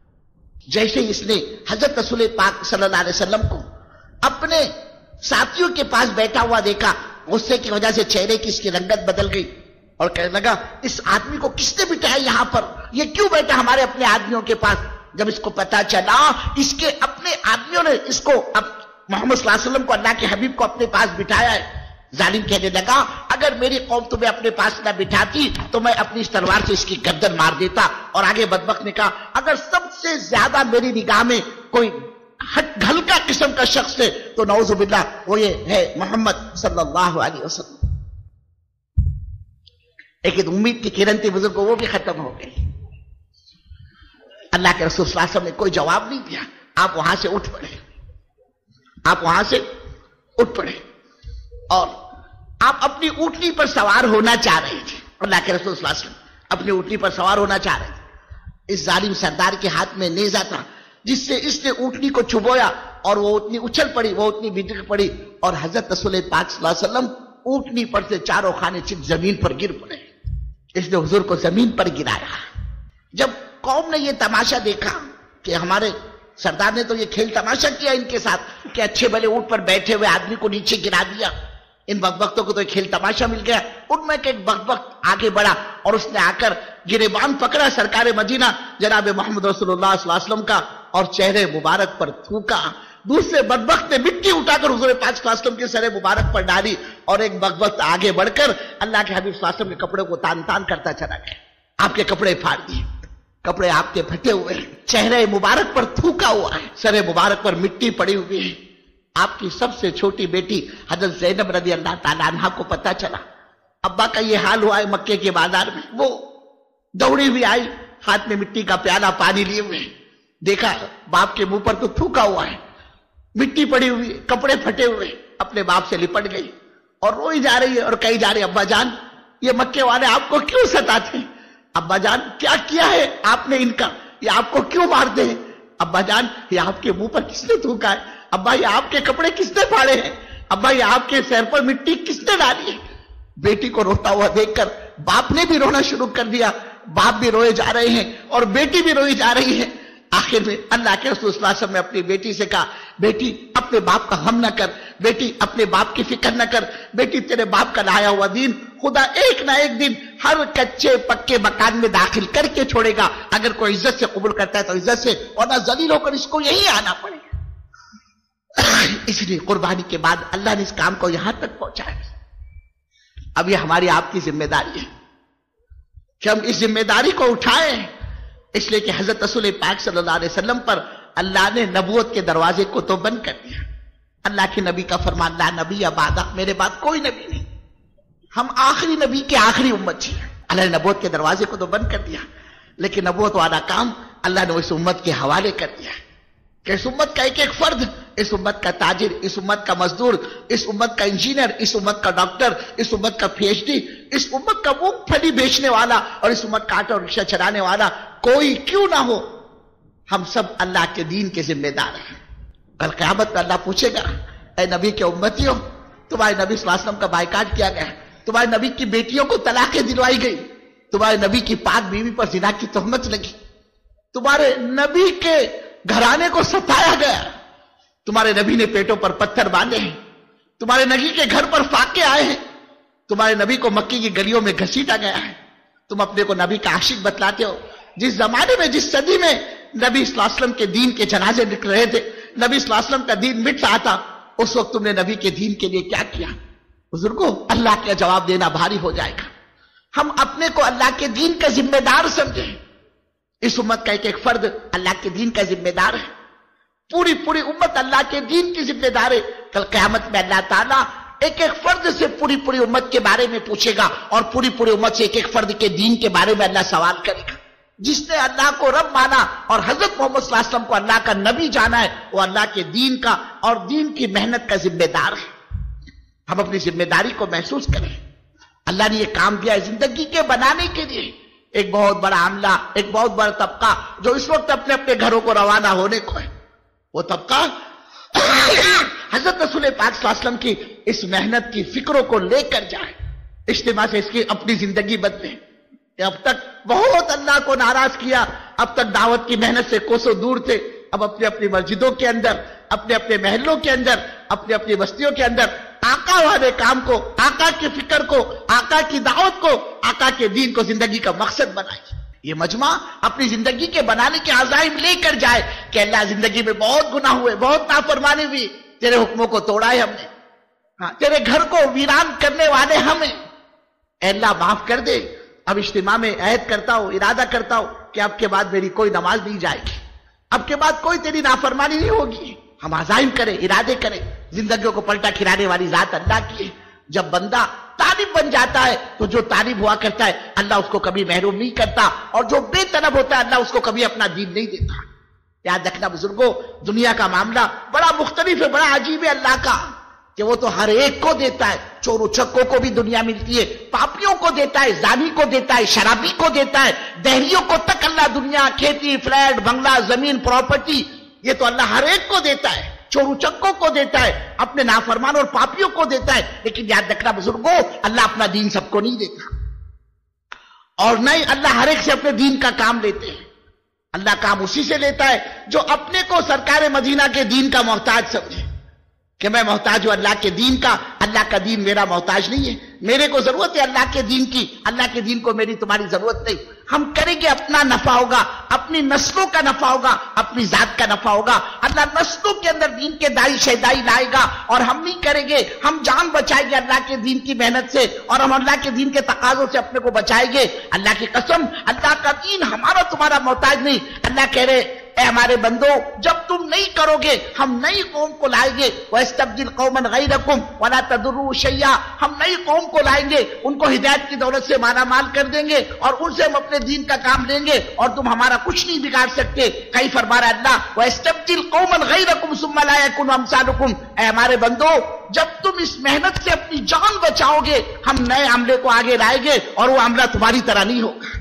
A: جیسے اس نے حضرت رسول پاک صلی اللہ علیہ وسلم کو اپنے ساتھیوں کے پاس بیٹھا ہوا دیکھا, غصے کی وجہ سے چہرے کی اس کی رنگت بدل گئی اور کہنے لگا اس آدمی کو کس نے بٹھایا یہاں پر, یہ کیوں بیٹھا ہمارے اپنے آدمیوں کے پاس. جب اس کو پتا چلا اس کے اپنے آدمیوں نے اس کو محمد صلی اللہ علیہ وسلم کو, اللہ کے حبیب کو اپنے پاس بٹھایا ہے, ظالم کہنے لگا اگر میری قوم تمہیں اپنے پاس نہ بٹھاتی تو میں اپنی اس تلوار سے اس کی گردن مار دیتا. اور آگے بدبخت نے کہا اگر سب سے زیادہ میری نگاہ میں کوئی ہلکا قسم کا شخص ہے تو نعوذ باللہ وہ یہ ہے محمد صلی اللہ علیہ وسلم. لیکن امید کی کرن تھی بزرگ کو, وہ بھی ختم ہو گئی. اللہ کے رسول صلی اللہ علیہ وسلم نے کوئی جواب نہیں دیا. آپ وہاں سے اٹھ پڑے اور آپ اپنی اونٹنی پر سوار ہونا چاہ رہے تھے. اللہ کے رسول صلی اللہ علیہ وسلم اپنی اونٹنی پر سوار ہونا چاہ رہے تھے. اس ظالم سردار کے ہاتھ میں نیزہ تھا جس سے اس نے اونٹنی کو چبویا اور وہ اونٹنی اچھل پڑی, وہ اونٹنی بھٹک پڑی اور حضرت رسول پاک صلی اللہ علیہ وسلم اونٹنی پر سے چاروں خانے چک زمین پر گر پڑے. اس نے حضور کو زمین پر گرایا. جب قوم نے یہ تماشا دیکھا کہ ہمارے سردار نے تو یہ کھیل تماشا کیا ان کے ساتھ کہ اچھے بھلے اونٹ پر بیٹھے ہوئے آدمی کو نیچے گرا دیا, ان بدبختوں کو تو کھیل تماشا مل گیا. ان میں کہ ایک بدبخت آگے بڑھا اور اس نے آ کر گریبان پکڑا سرکار مدینہ جناب محمد رسول اللہ صلی اللہ علیہ وسلم کا اور چہرے مبارک پر تھوکا. دوسرے بدبخت نے مٹی اٹھا کر حضور پاک صلی اللہ علیہ وسلم کے سر مبارک پر ڈالی اور ایک بدبخت آگے بڑھ کر اللہ کے حبیب صلی اللہ علیہ وسلم کے کپڑے کو تان تان کرتا چلا گیا. آپ کے کپڑے پھاڑ دیے, کپڑے آپ کے پھٹے ہوئے, چہرے مبارک پر تھوکا ہوا ہے, سر مبارک پر مٹی پڑی ہوئی ہے. آپ کی سب سے چھوٹی بیٹی حضرت زینب رضی اللہ تعالیٰ عنہ کو پتا چلا ابا کا یہ حال ہوا ہے مکے کے بازار میں. وہ دوڑی ہوئی آئی, ہاتھ میں مٹی کا پیالہ پانی لیے ہوئے, دیکھا باپ کے منہ پر تو تھوکا ہوا ہے, مٹی پڑی ہوئی, کپڑے پھٹے ہوئے, اپنے باپ سے لپٹ گئی اور روئی جا رہی ہے اور کہی جا رہی ہے ابا جان یہ مکے والے آپ کو کیوں ستاتے ہیں, ابا جان کیا کیا ہے آپ نے ان کا, یہ آپ کو کیوں مارتے ہیں, ابا جان یہ آپ کے منہ پر کس نے تھوکا ہے, ابا یہ آپ کے کپڑے کس نے پھاڑے ہیں, ابا یہ آپ کے سر پر مٹی کس نے ڈالی ہے. بیٹی کو روتا ہوا دیکھ کر باپ نے بھی رونا شروع کر دیا, باپ بھی روئے جا رہے ہیں اور بیٹی بھی روئی جا رہی ہے. آخر میں اللہ کے رسول صلی اللہ علیہ وسلم نے اپنی بیٹی سے کہا بیٹی اپنے باپ کا غم نہ کر, بیٹی اپنے باپ کی فکر نہ کر, بیٹی تیرے باپ کا لایا ہوا دین خدا ایک نہ ایک دن हर कच्चे पक्के मकान में दाखिल करके छोड़ेगा। अगर कोई इज्जत से कबूल करता है तो इज्जत से, और ना जलील होकर इसको यही आना पड़ेगा। इसलिए कुर्बानी के बाद अल्लाह ने इस काम को यहां तक पहुंचाया। अब ये हमारी आपकी जिम्मेदारी है कि हम इस जिम्मेदारी को उठाएं, इसलिए कि हजरत रसूल पाक सल्लल्लाहु अलैहि वसल्लम पर अल्लाह ने नबूवत के दरवाजे को तो बंद कर दिया। अल्लाह के नबी का फरमान, ला नबी बादा, मेरे बाद कोई नबी नहीं, हम आखिरी नबी के आखिरी उम्मत छी। अल्लाह ने नबूवत के दरवाजे को तो बंद कर दिया, लेकिन नबूवत वाला काम अल्लाह ने इस उम्मत के हवाले कर दिया कि इस उम्मत का एक एक फर्द, इस उम्मत का ताजिर, इस उम्मत का मजदूर, इस उम्मत का इंजीनियर, इस उम्मत का डॉक्टर, इस उम्मत का पीएचडी, इस उम्मत का मूंगफली बेचने वाला और इस उम्मत का ऑटो रिक्शा चलाने वाला कोई क्यों ना हो, हम सब अल्लाह के दीन के जिम्मेदार हैं। कल क़यामत में अल्लाह पूछेगा, ऐ नबी के उम्मतियों, तुम्हारे नबी सल्लल्लाहु अलैहि वसल्लम का बायकाट किया गया, तुम्हारे नबी की बेटियों को तलाकें दिलवाई गई, तुम्हारे नबी की पाक बीवी पर जिना की तोहमत लगी, तुम्हारे नबी के घराने को सताया गया, तुम्हारे नबी ने पेटों पर पत्थर बांधे हैं, तुम्हारे नबी के घर पर फाके आए हैं, तुम्हारे नबी को मक्की की गलियों में घसीटा गया है, तुम अपने को नबी का आशिक बतलाते हो। जिस जमाने में, जिस सदी में नबी सल्लल्लाहु अलैहि वसल्लम के दीन के जनाजे निकल रहे थे, नबी सल्लल्लाहु अलैहि वसल्लम का दीन मिट रहा था, उस वक्त तुमने नबी के दीन के लिए क्या किया? बुजुर्गों, अल्लाह का जवाब देना भारी हो जाएगा। हम अपने को अल्लाह के दीन का जिम्मेदार समझें। इस उम्मत का एक एक फर्द अल्लाह के दीन का जिम्मेदार है, पूरी पूरी उम्मत अल्लाह के दीन की जिम्मेदार है। कल क़यामत में अल्लाह ताला एक एक फर्द से पूरी पूरी उम्मत के बारे में पूछेगा और पूरी पूरी उम्मत से एक एक फर्द के दीन के बारे में अल्लाह सवाल करेगा। जिसने अल्लाह को रब माना और हजरत मोहम्मद सल्लल्लाहु अलैहि वसल्लम को अल्लाह का नबी जाना है, वो अल्लाह के दीन का और दीन की मेहनत का जिम्मेदार है। हम अपनी जिम्मेदारी को महसूस करें। अल्लाह ने ये काम दिया है जिंदगी के बनाने के लिए। एक बहुत बड़ा आमला, एक बहुत बड़ा तबका जो इस वक्त अपने अपने घरों को रवाना होने को है, वो तबका हजरत रसूल पाक सल्लल्लाहु अलैहि वसल्लम की इस मेहनत की फिक्रों को लेकर जाए, इज्तिमा से इसकी अपनी जिंदगी बदले। अब तक बहुत अल्लाह को नाराज किया, अब तक दावत की मेहनत से कोसों दूर थे, अब अपनी अपनी मस्जिदों के अंदर, अपने अपने महलों के अंदर, अपनी अपनी बस्तियों के अंदर आका वाले काम को, आका की फिक्र को, आका की दावत को, आका के दीन को जिंदगी का मकसद बनाइए। ये मजमा अपनी जिंदगी के बनाने के आज़ाइम लेकर जाए कि अल्लाह, जिंदगी में बहुत गुनाह हुए, बहुत नाफरमानी हुई, तेरे हुक्मों को तोड़ा है हमने, हाँ, तेरे घर को वीरान करने वाले हमें, अल्लाह माफ कर दे। अब इज्तिमा में अहद करता हूं, इरादा करता हूं कि अब के बाद मेरी कोई नमाज नहीं जाएगी, अब के बाद कोई तेरी नाफरमानी नहीं होगी। हम आज़ाइम करें, इरादे करें। जिंदगियों को पलटा खिलाने वाली जात अल्लाह की है। जब बंदा तालिब बन जाता है तो जो तालिब हुआ करता है अल्लाह उसको कभी महरूम नहीं करता, और जो बेतलब होता है अल्लाह उसको कभी अपना दीन नहीं देता। याद रखना बुजुर्गों, दुनिया का मामला बड़ा मुख्तलिफ है, बड़ा अजीब है अल्लाह का, कि वो तो हर एक को देता है। चोर उचक्कों को भी दुनिया मिलती है, पापियों को देता है, जानी को देता है, शराबी को देता है, दहरियों को तक अल्लाह दुनिया, खेती, फ्लैट, बंगला, जमीन, प्रॉपर्टी, ये तो अल्लाह हर एक को देता है। चोर उचक्कों को देता है, अपने नाफरमान और पापियों को देता है। लेकिन याद रखना बुजुर्गों, अल्लाह अपना दीन सबको नहीं देता, और नहीं अल्लाह हर एक से अपने दीन का काम लेते हैं। अल्लाह काम उसी से लेता है जो अपने को सरकार मदीना के दीन का मोहताज समझे, कि मैं मोहताज हूं अल्लाह के दीन का, अल्लाह का दीन मेरा मोहताज नहीं है, मेरे को जरूरत है अल्लाह के दीन की, अल्लाह के दीन को मेरी तुम्हारी जरूरत नहीं। हम करेंगे अपना नफा होगा, अपनी नस्लों का नफा होगा, अपनी जात का नफा होगा। अल्लाह नस्लों के अंदर दीन के दाई शहदाई लाएगा, और हम नहीं करेंगे, हम जान बचाएंगे अल्लाह के दीन की मेहनत से, और हम अल्लाह के दीन के तकाजों से अपने को बचाएंगे। अल्लाह की कसम, अल्लाह का दीन हमारा तुम्हारा मोहताज नहीं। अल्लाह कह रहे, ए हमारे बंदो, जब तुम नहीं करोगे हम नई कौम को लाएंगे, वस्तब्दिल कौमन गैरकुम वला तदुर्रू शैया, हम नई कौम को लाएंगे, उनको हिदायत की दौलत से माला माल कर देंगे, और उनसे हम अपने दीन का काम लेंगे, और तुम हमारा कुछ नहीं बिगाड़ सकते। कहीं फरमा रहा अल्लाह, वस्तब्दिल कौमन गैरकुम सुम्मा ला यकुनु अमसालुकुम, ए हमारे बंदो, जब तुम इस मेहनत से अपनी जान बचाओगे, हम नए अमले को आगे लाएंगे, और वो अमला तुम्हारी तरह नहीं होगा।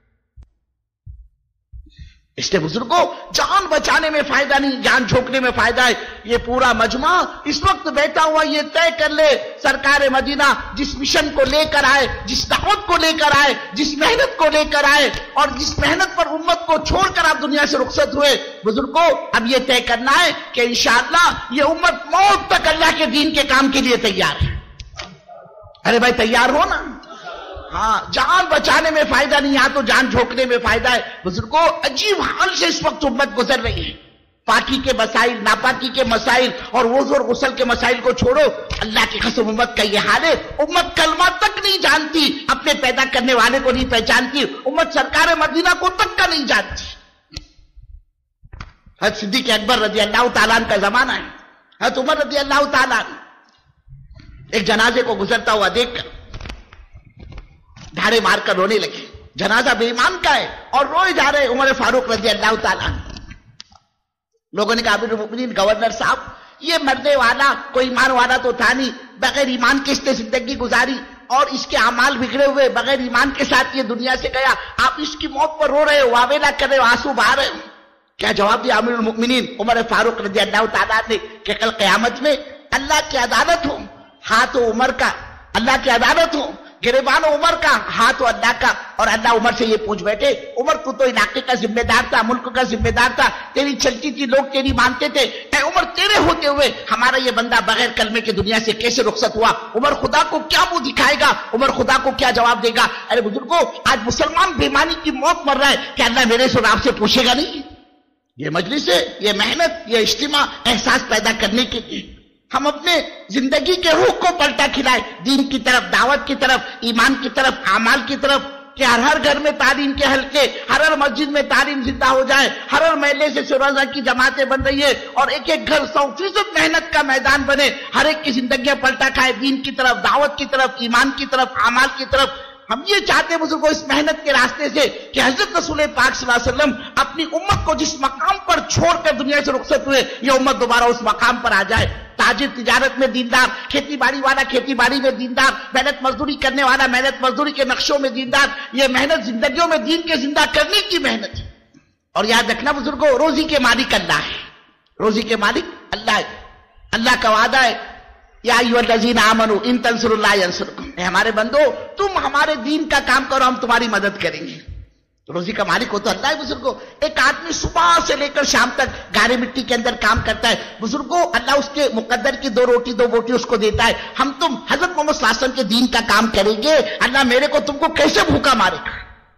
A: इसलिए बुजुर्गों, जान बचाने में फायदा नहीं, जान झोंकने में फायदा है। ये पूरा मजमा इस वक्त बैठा हुआ ये तय कर ले, सरकार मदीना जिस मिशन को लेकर आए, जिस दावत को लेकर आए, जिस मेहनत को लेकर आए, और जिस मेहनत पर उम्मत को छोड़कर आप दुनिया से रुखसत हुए, बुजुर्गों अब ये तय करना है कि इंशाअल्लाह ये उम्मत मौत तक अल्लाह के दीन के काम के लिए तैयार है। अरे भाई तैयार हो ना? ہاں جان بچانے میں فائدہ نہیں، یہاں تو جان جھونکنے میں فائدہ ہے۔ بزرگوں عجیب حال سے اس وقت امت گزر رہی ہے، پاکی کے مسائل، ناپاکی کے مسائل اور وضو اور غسل کے مسائل کو چھوڑو، اللہ کی قسم امت کا یہ حال ہے، امت کلمہ تک نہیں جانتی، اپنے پیدا کرنے والے کو نہیں پہچانتی، امت سرکار مدینہ کو تک کا نہیں جانتی۔ حضرت صدیق اکبر رضی اللہ تعالیٰ عنہ کا زمانہ ہے، حضرت عمر رضی اللہ تعالیٰ عنہ ایک جنازے کو گزرتا ہوا دیکھ کر دھاڑے مار کر رونے لگے، جنازہ بے ایمان کا ہے اور روئے جا رہے عمر فاروق رضی اللہ تعالیٰ عنہ۔ لوگوں نے کہا امیر المؤمنین گورنر صاحب، یہ مرنے والا کوئی ایمان والا تو تھا نہیں، بغیر ایمان کے اس نے زندگی گزاری اور اس کے اعمال بگڑے ہوئے، بغیر ایمان کے ساتھ یہ دنیا سے گیا، آپ اس کی موت پر رو رہے ہو، واویلا کر رہے ہو، آنسو بہا رہے ہو۔ کیا جواب دیا امیر المؤمنین عمر فاروق رضی اللہ تعالیٰ نے کہ کل قیامت میں اللہ کی عدالت ہو، ہاتھ و عمر کا، اللہ کی عدالت ہو، گریبان و عمر کا، ہاتھ و اللہ کا، اور اللہ عمر سے یہ پوچھ بیٹھے عمر تو علاقے کا ذمہ دار تھا، ملک کا ذمہ دار تھا، تیری چلتی تھی، لوگ تیری مانتے تھے، اے عمر تیرے ہوتے ہوئے ہمارا یہ بندہ بغیر کلمے کے دنیا سے کیسے رخصت ہوا؟ عمر خدا کو کیا منہ دکھائے گا؟ عمر خدا کو کیا جواب دے گا؟ ارے بزرگوں آج مسلمان بیمانی کی موت مر رہا ہے، کہ اللہ میرے سے اور آپ سے پوچھے گا نہیں؟ یہ مجلس ہے، یہ محنت، یہ اجتماع احساس پیدا کرنے کے لیے ہم اپنے زندگی کے روح کو پلٹا کھلائے، دین کی طرف، دعوت کی طرف، ایمان کی طرف، اعمال کی طرف، کہ ہر گھر میں تعلیم کے حلقے، ہر مسجد میں تعلیم زندہ ہو جائے، ہر محلے سے روزہ کی جماعتیں بن رہی ہے اور ایک ایک گھر 100% محنت کا میدان بنے، ہر ایک کی زندگیاں پلٹا کھائے، دین کی طرف، دعوت کی طرف، ایمان کی طرف، اعمال کی طرف۔ ہم یہ چاہتے ہیں بزرگوں اس محنت کے راستے سے کہ حضرت رسول پاک صلی اللہ علیہ وسلم اپنی امت کو جس مقام پر چھوڑ کر دنیا سے رخصت ہوئے، یہ امت دوبارہ اس مقام پر آ جائے۔ تاجر تجارت میں دیندار، کھیتی باڑی والا کھیتی باڑی میں دیندار، محنت مزدوری کرنے والا محنت مزدوری کے نقشوں میں دیندار، یہ محنت زندگیوں میں دین کے زندہ کرنے کی محنت ہے۔ اور یاد رکھنا بزرگوں روزی کے مالک اللہ ہے، روزی کے مالک اللہ ہے، اللہ کا وعدہ ہے یا ایھا الذین آمنوا ان تنصروا اللہ ینصرکم، اے ہمارے بندو تم ہمارے دین کا کام کرو ہم تمہاری مدد کریں گے۔ روزی کا مالک ہو تو اللہ ہے بزرگوں۔ ایک آدمی صبح سے لے کر شام تک گارے مٹی کے اندر کام کرتا ہے بزرگوں، اللہ اس کے مقدر کی 2 روٹی 2 بوٹی اس کو دیتا ہے۔ ہم تم حضرت محمد صلی اللہ علیہ وسلم کے دین کا کام کریں گے، اللہ میرے کو تم کو کیسے بھوکا مارے گا؟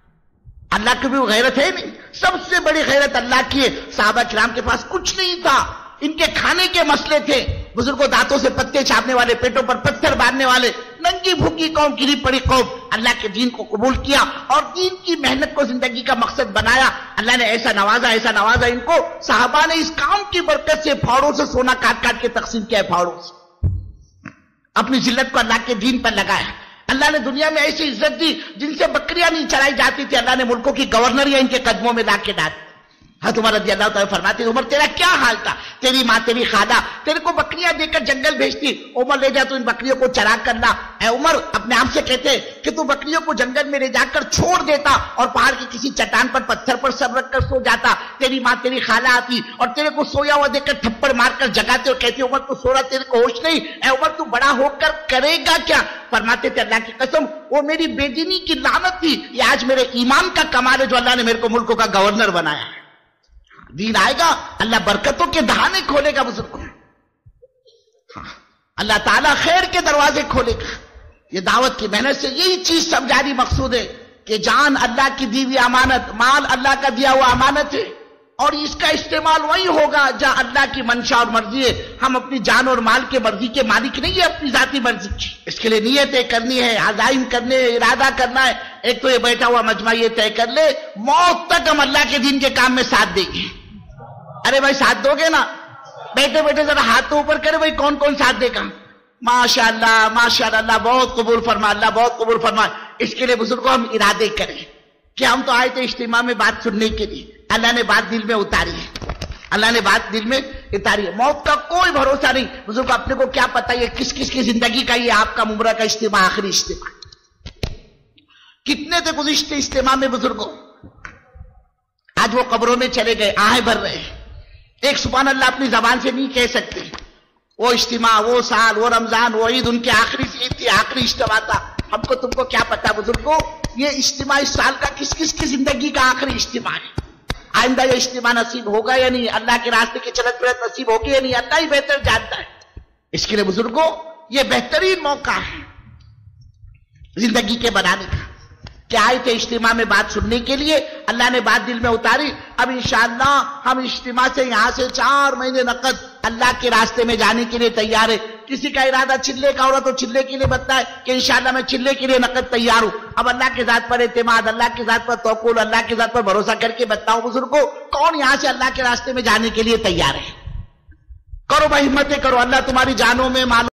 A: اللہ کی بھی غیرت ہے نہیں، سب سے بڑی غیرت اللہ کی ہے۔ صحابہ کرام کے پاس کچھ نہیں تھا، ان کے کھانے کے مسئلے تھے بزرگوں، دانتوں سے پتے چھاپنے والے، پیٹوں پر پتھر باندھنے والے، ننگی بھوکی قوم، گری پڑی قوم، اللہ کے دین کو قبول کیا اور دین کی محنت کو زندگی کا مقصد بنایا۔ اللہ نے ایسا نوازا ان کو، صحابہ نے اس کام کی برکت سے پھاڑوں سے سونا کاٹ کاٹ کے تقسیم کیا ہے، پھاڑوں سے اپنی ذلت کو اللہ کے دین پر لگایا۔ اللہ نے دنیا میں ایسی عزت دی جن سے بکریاں نہیں چرائی جاتی تھی، اللہ نے ملکوں کی گورنریاں ان کے قدموں میں لا کے ڈالی۔ حضرت عمر رضی اللہ تعالیٰ فرماتے عمر تیرا کیا حال تھا، تیری ماں تیری خالہ تیرے کو بکریاں دے کر جنگل بھیجتی، عمر لے جا تو ان بکریوں کو چرا کر لا۔ اے عمر اپنے آپ سے کہتے کہ تو بکریوں کو جنگل میں لے جا کر چھوڑ دیتا اور پہاڑ کی کسی چٹان پر پتھر پر سر رکھ کر سو جاتا، تیری ماں تیری خالہ آتی اور تیرے کو سویا ہوا دیکھ کر تھپڑ مار کر جگاتے اور کہتی عمر تو سو رہا، تیرے کو ہوش نہیں، اے عمر تو بڑا ہو کر کرے گا کیا؟ فرماتے تھے اللہ کی قسم وہ میری بے دینی کی لعنت تھی، یہ آج میرے ایمان کا کمال ہے جو اللہ نے میرے کو ملکوں کا گورنر بنایا ہے۔ دین آئے گا اللہ برکتوں کے دہانے کھولے گا بزرگوں، اللہ تعالیٰ خیر کے دروازے کھولے گا۔ یہ دعوت کی محنت سے یہی چیز سمجھانی مقصود ہے کہ جان اللہ کی دی ہوئی امانت، مال اللہ کا دیا ہوا امانت ہے اور اس کا استعمال وہی ہوگا جہاں اللہ کی منشا اور مرضی ہے۔ ہم اپنی جان اور مال کے مرضی کے مالک نہیں ہے، اپنی ذاتی مرضی کی۔ اس کے لیے نیتیں کرنی ہے، عزائم کرنے، ارادہ کرنا ہے۔ ایک تو یہ بیٹھا ہوا مجمع یہ طے کر لے موت تک ہم اللہ کے دین کے کام میں ساتھ دیں گے۔ ارے بھائی ساتھ دو گے نا؟ بیٹھے بیٹھے ذرا ہاتھ تو اوپر کرے بھائی، کون کون ساتھ دے گا؟ ماشاءاللہ ماشاءاللہ، اللہ بہت قبول فرما، اللہ بہت قبول فرما۔ اس کے لیے بزرگوں ہم ارادے کریں کہ ہم تو آئے تھے اجتماع میں بات سننے کے لیے، اللہ نے بات دل میں اتاری ہے، اللہ نے بات دل میں اتاری ہے۔ موت کا کوئی بھروسہ نہیں بزرگوں، اپنے کو کیا پتہ یہ کس کس کی زندگی کا یہ آپ کا عمرہ کا اجتماع آخری اجتماع۔ کتنے تھے گزشتے اجتماع میں بزرگوں، آج وہ قبروں میں چلے گئے، آہیں بھر رہے ہیں، ایک سبحان اللہ اپنی زبان سے نہیں کہہ سکتے۔ وہ اجتماع، وہ سال، وہ رمضان، وہ عید ان کے آخری عید تھی، آخری اجتماع تھا۔ ہم کو تم کو کیا پتا بزرگوں یہ اجتماع اس سال کا کس کس کی زندگی کا آخری اجتماع ہے۔ آئندہ یہ اجتماع نصیب ہوگا یا نہیں، اللہ کے راستے کی چلت پھرت نصیب ہوگی یا نہیں، اللہ ہی بہتر جانتا ہے۔ اس کے لیے بزرگوں یہ بہترین موقع ہے زندگی کے بنانے کا۔ کہ آئے تھے اجتماع میں بات سننے کے لیے, اللہ نے بات دل میں اتاری. اب انشاءاللہ ہم اجتماع سے یہاں سے 4 مہینے نقد اللہ کے راستے میں جانے کے لیے تیار ہے. کسی کا ارادہ چلے کا ہو رہا تو چلے کے لیے بتائے کہ انشاءاللہ میں چلے کے لیے نقد تیار ہوں. اب اللہ کے ذات پر اعتماد, اللہ کے ذات پر توکل, اللہ کے ذات پر بھروسہ کر کے بتاؤ بزرگوں, کون یہاں سے اللہ کے راستے میں جانے کے لیے تیار ہے؟ کرو بھائی, ہمتیں کرو, اللہ تمہاری جانوں میں مالوں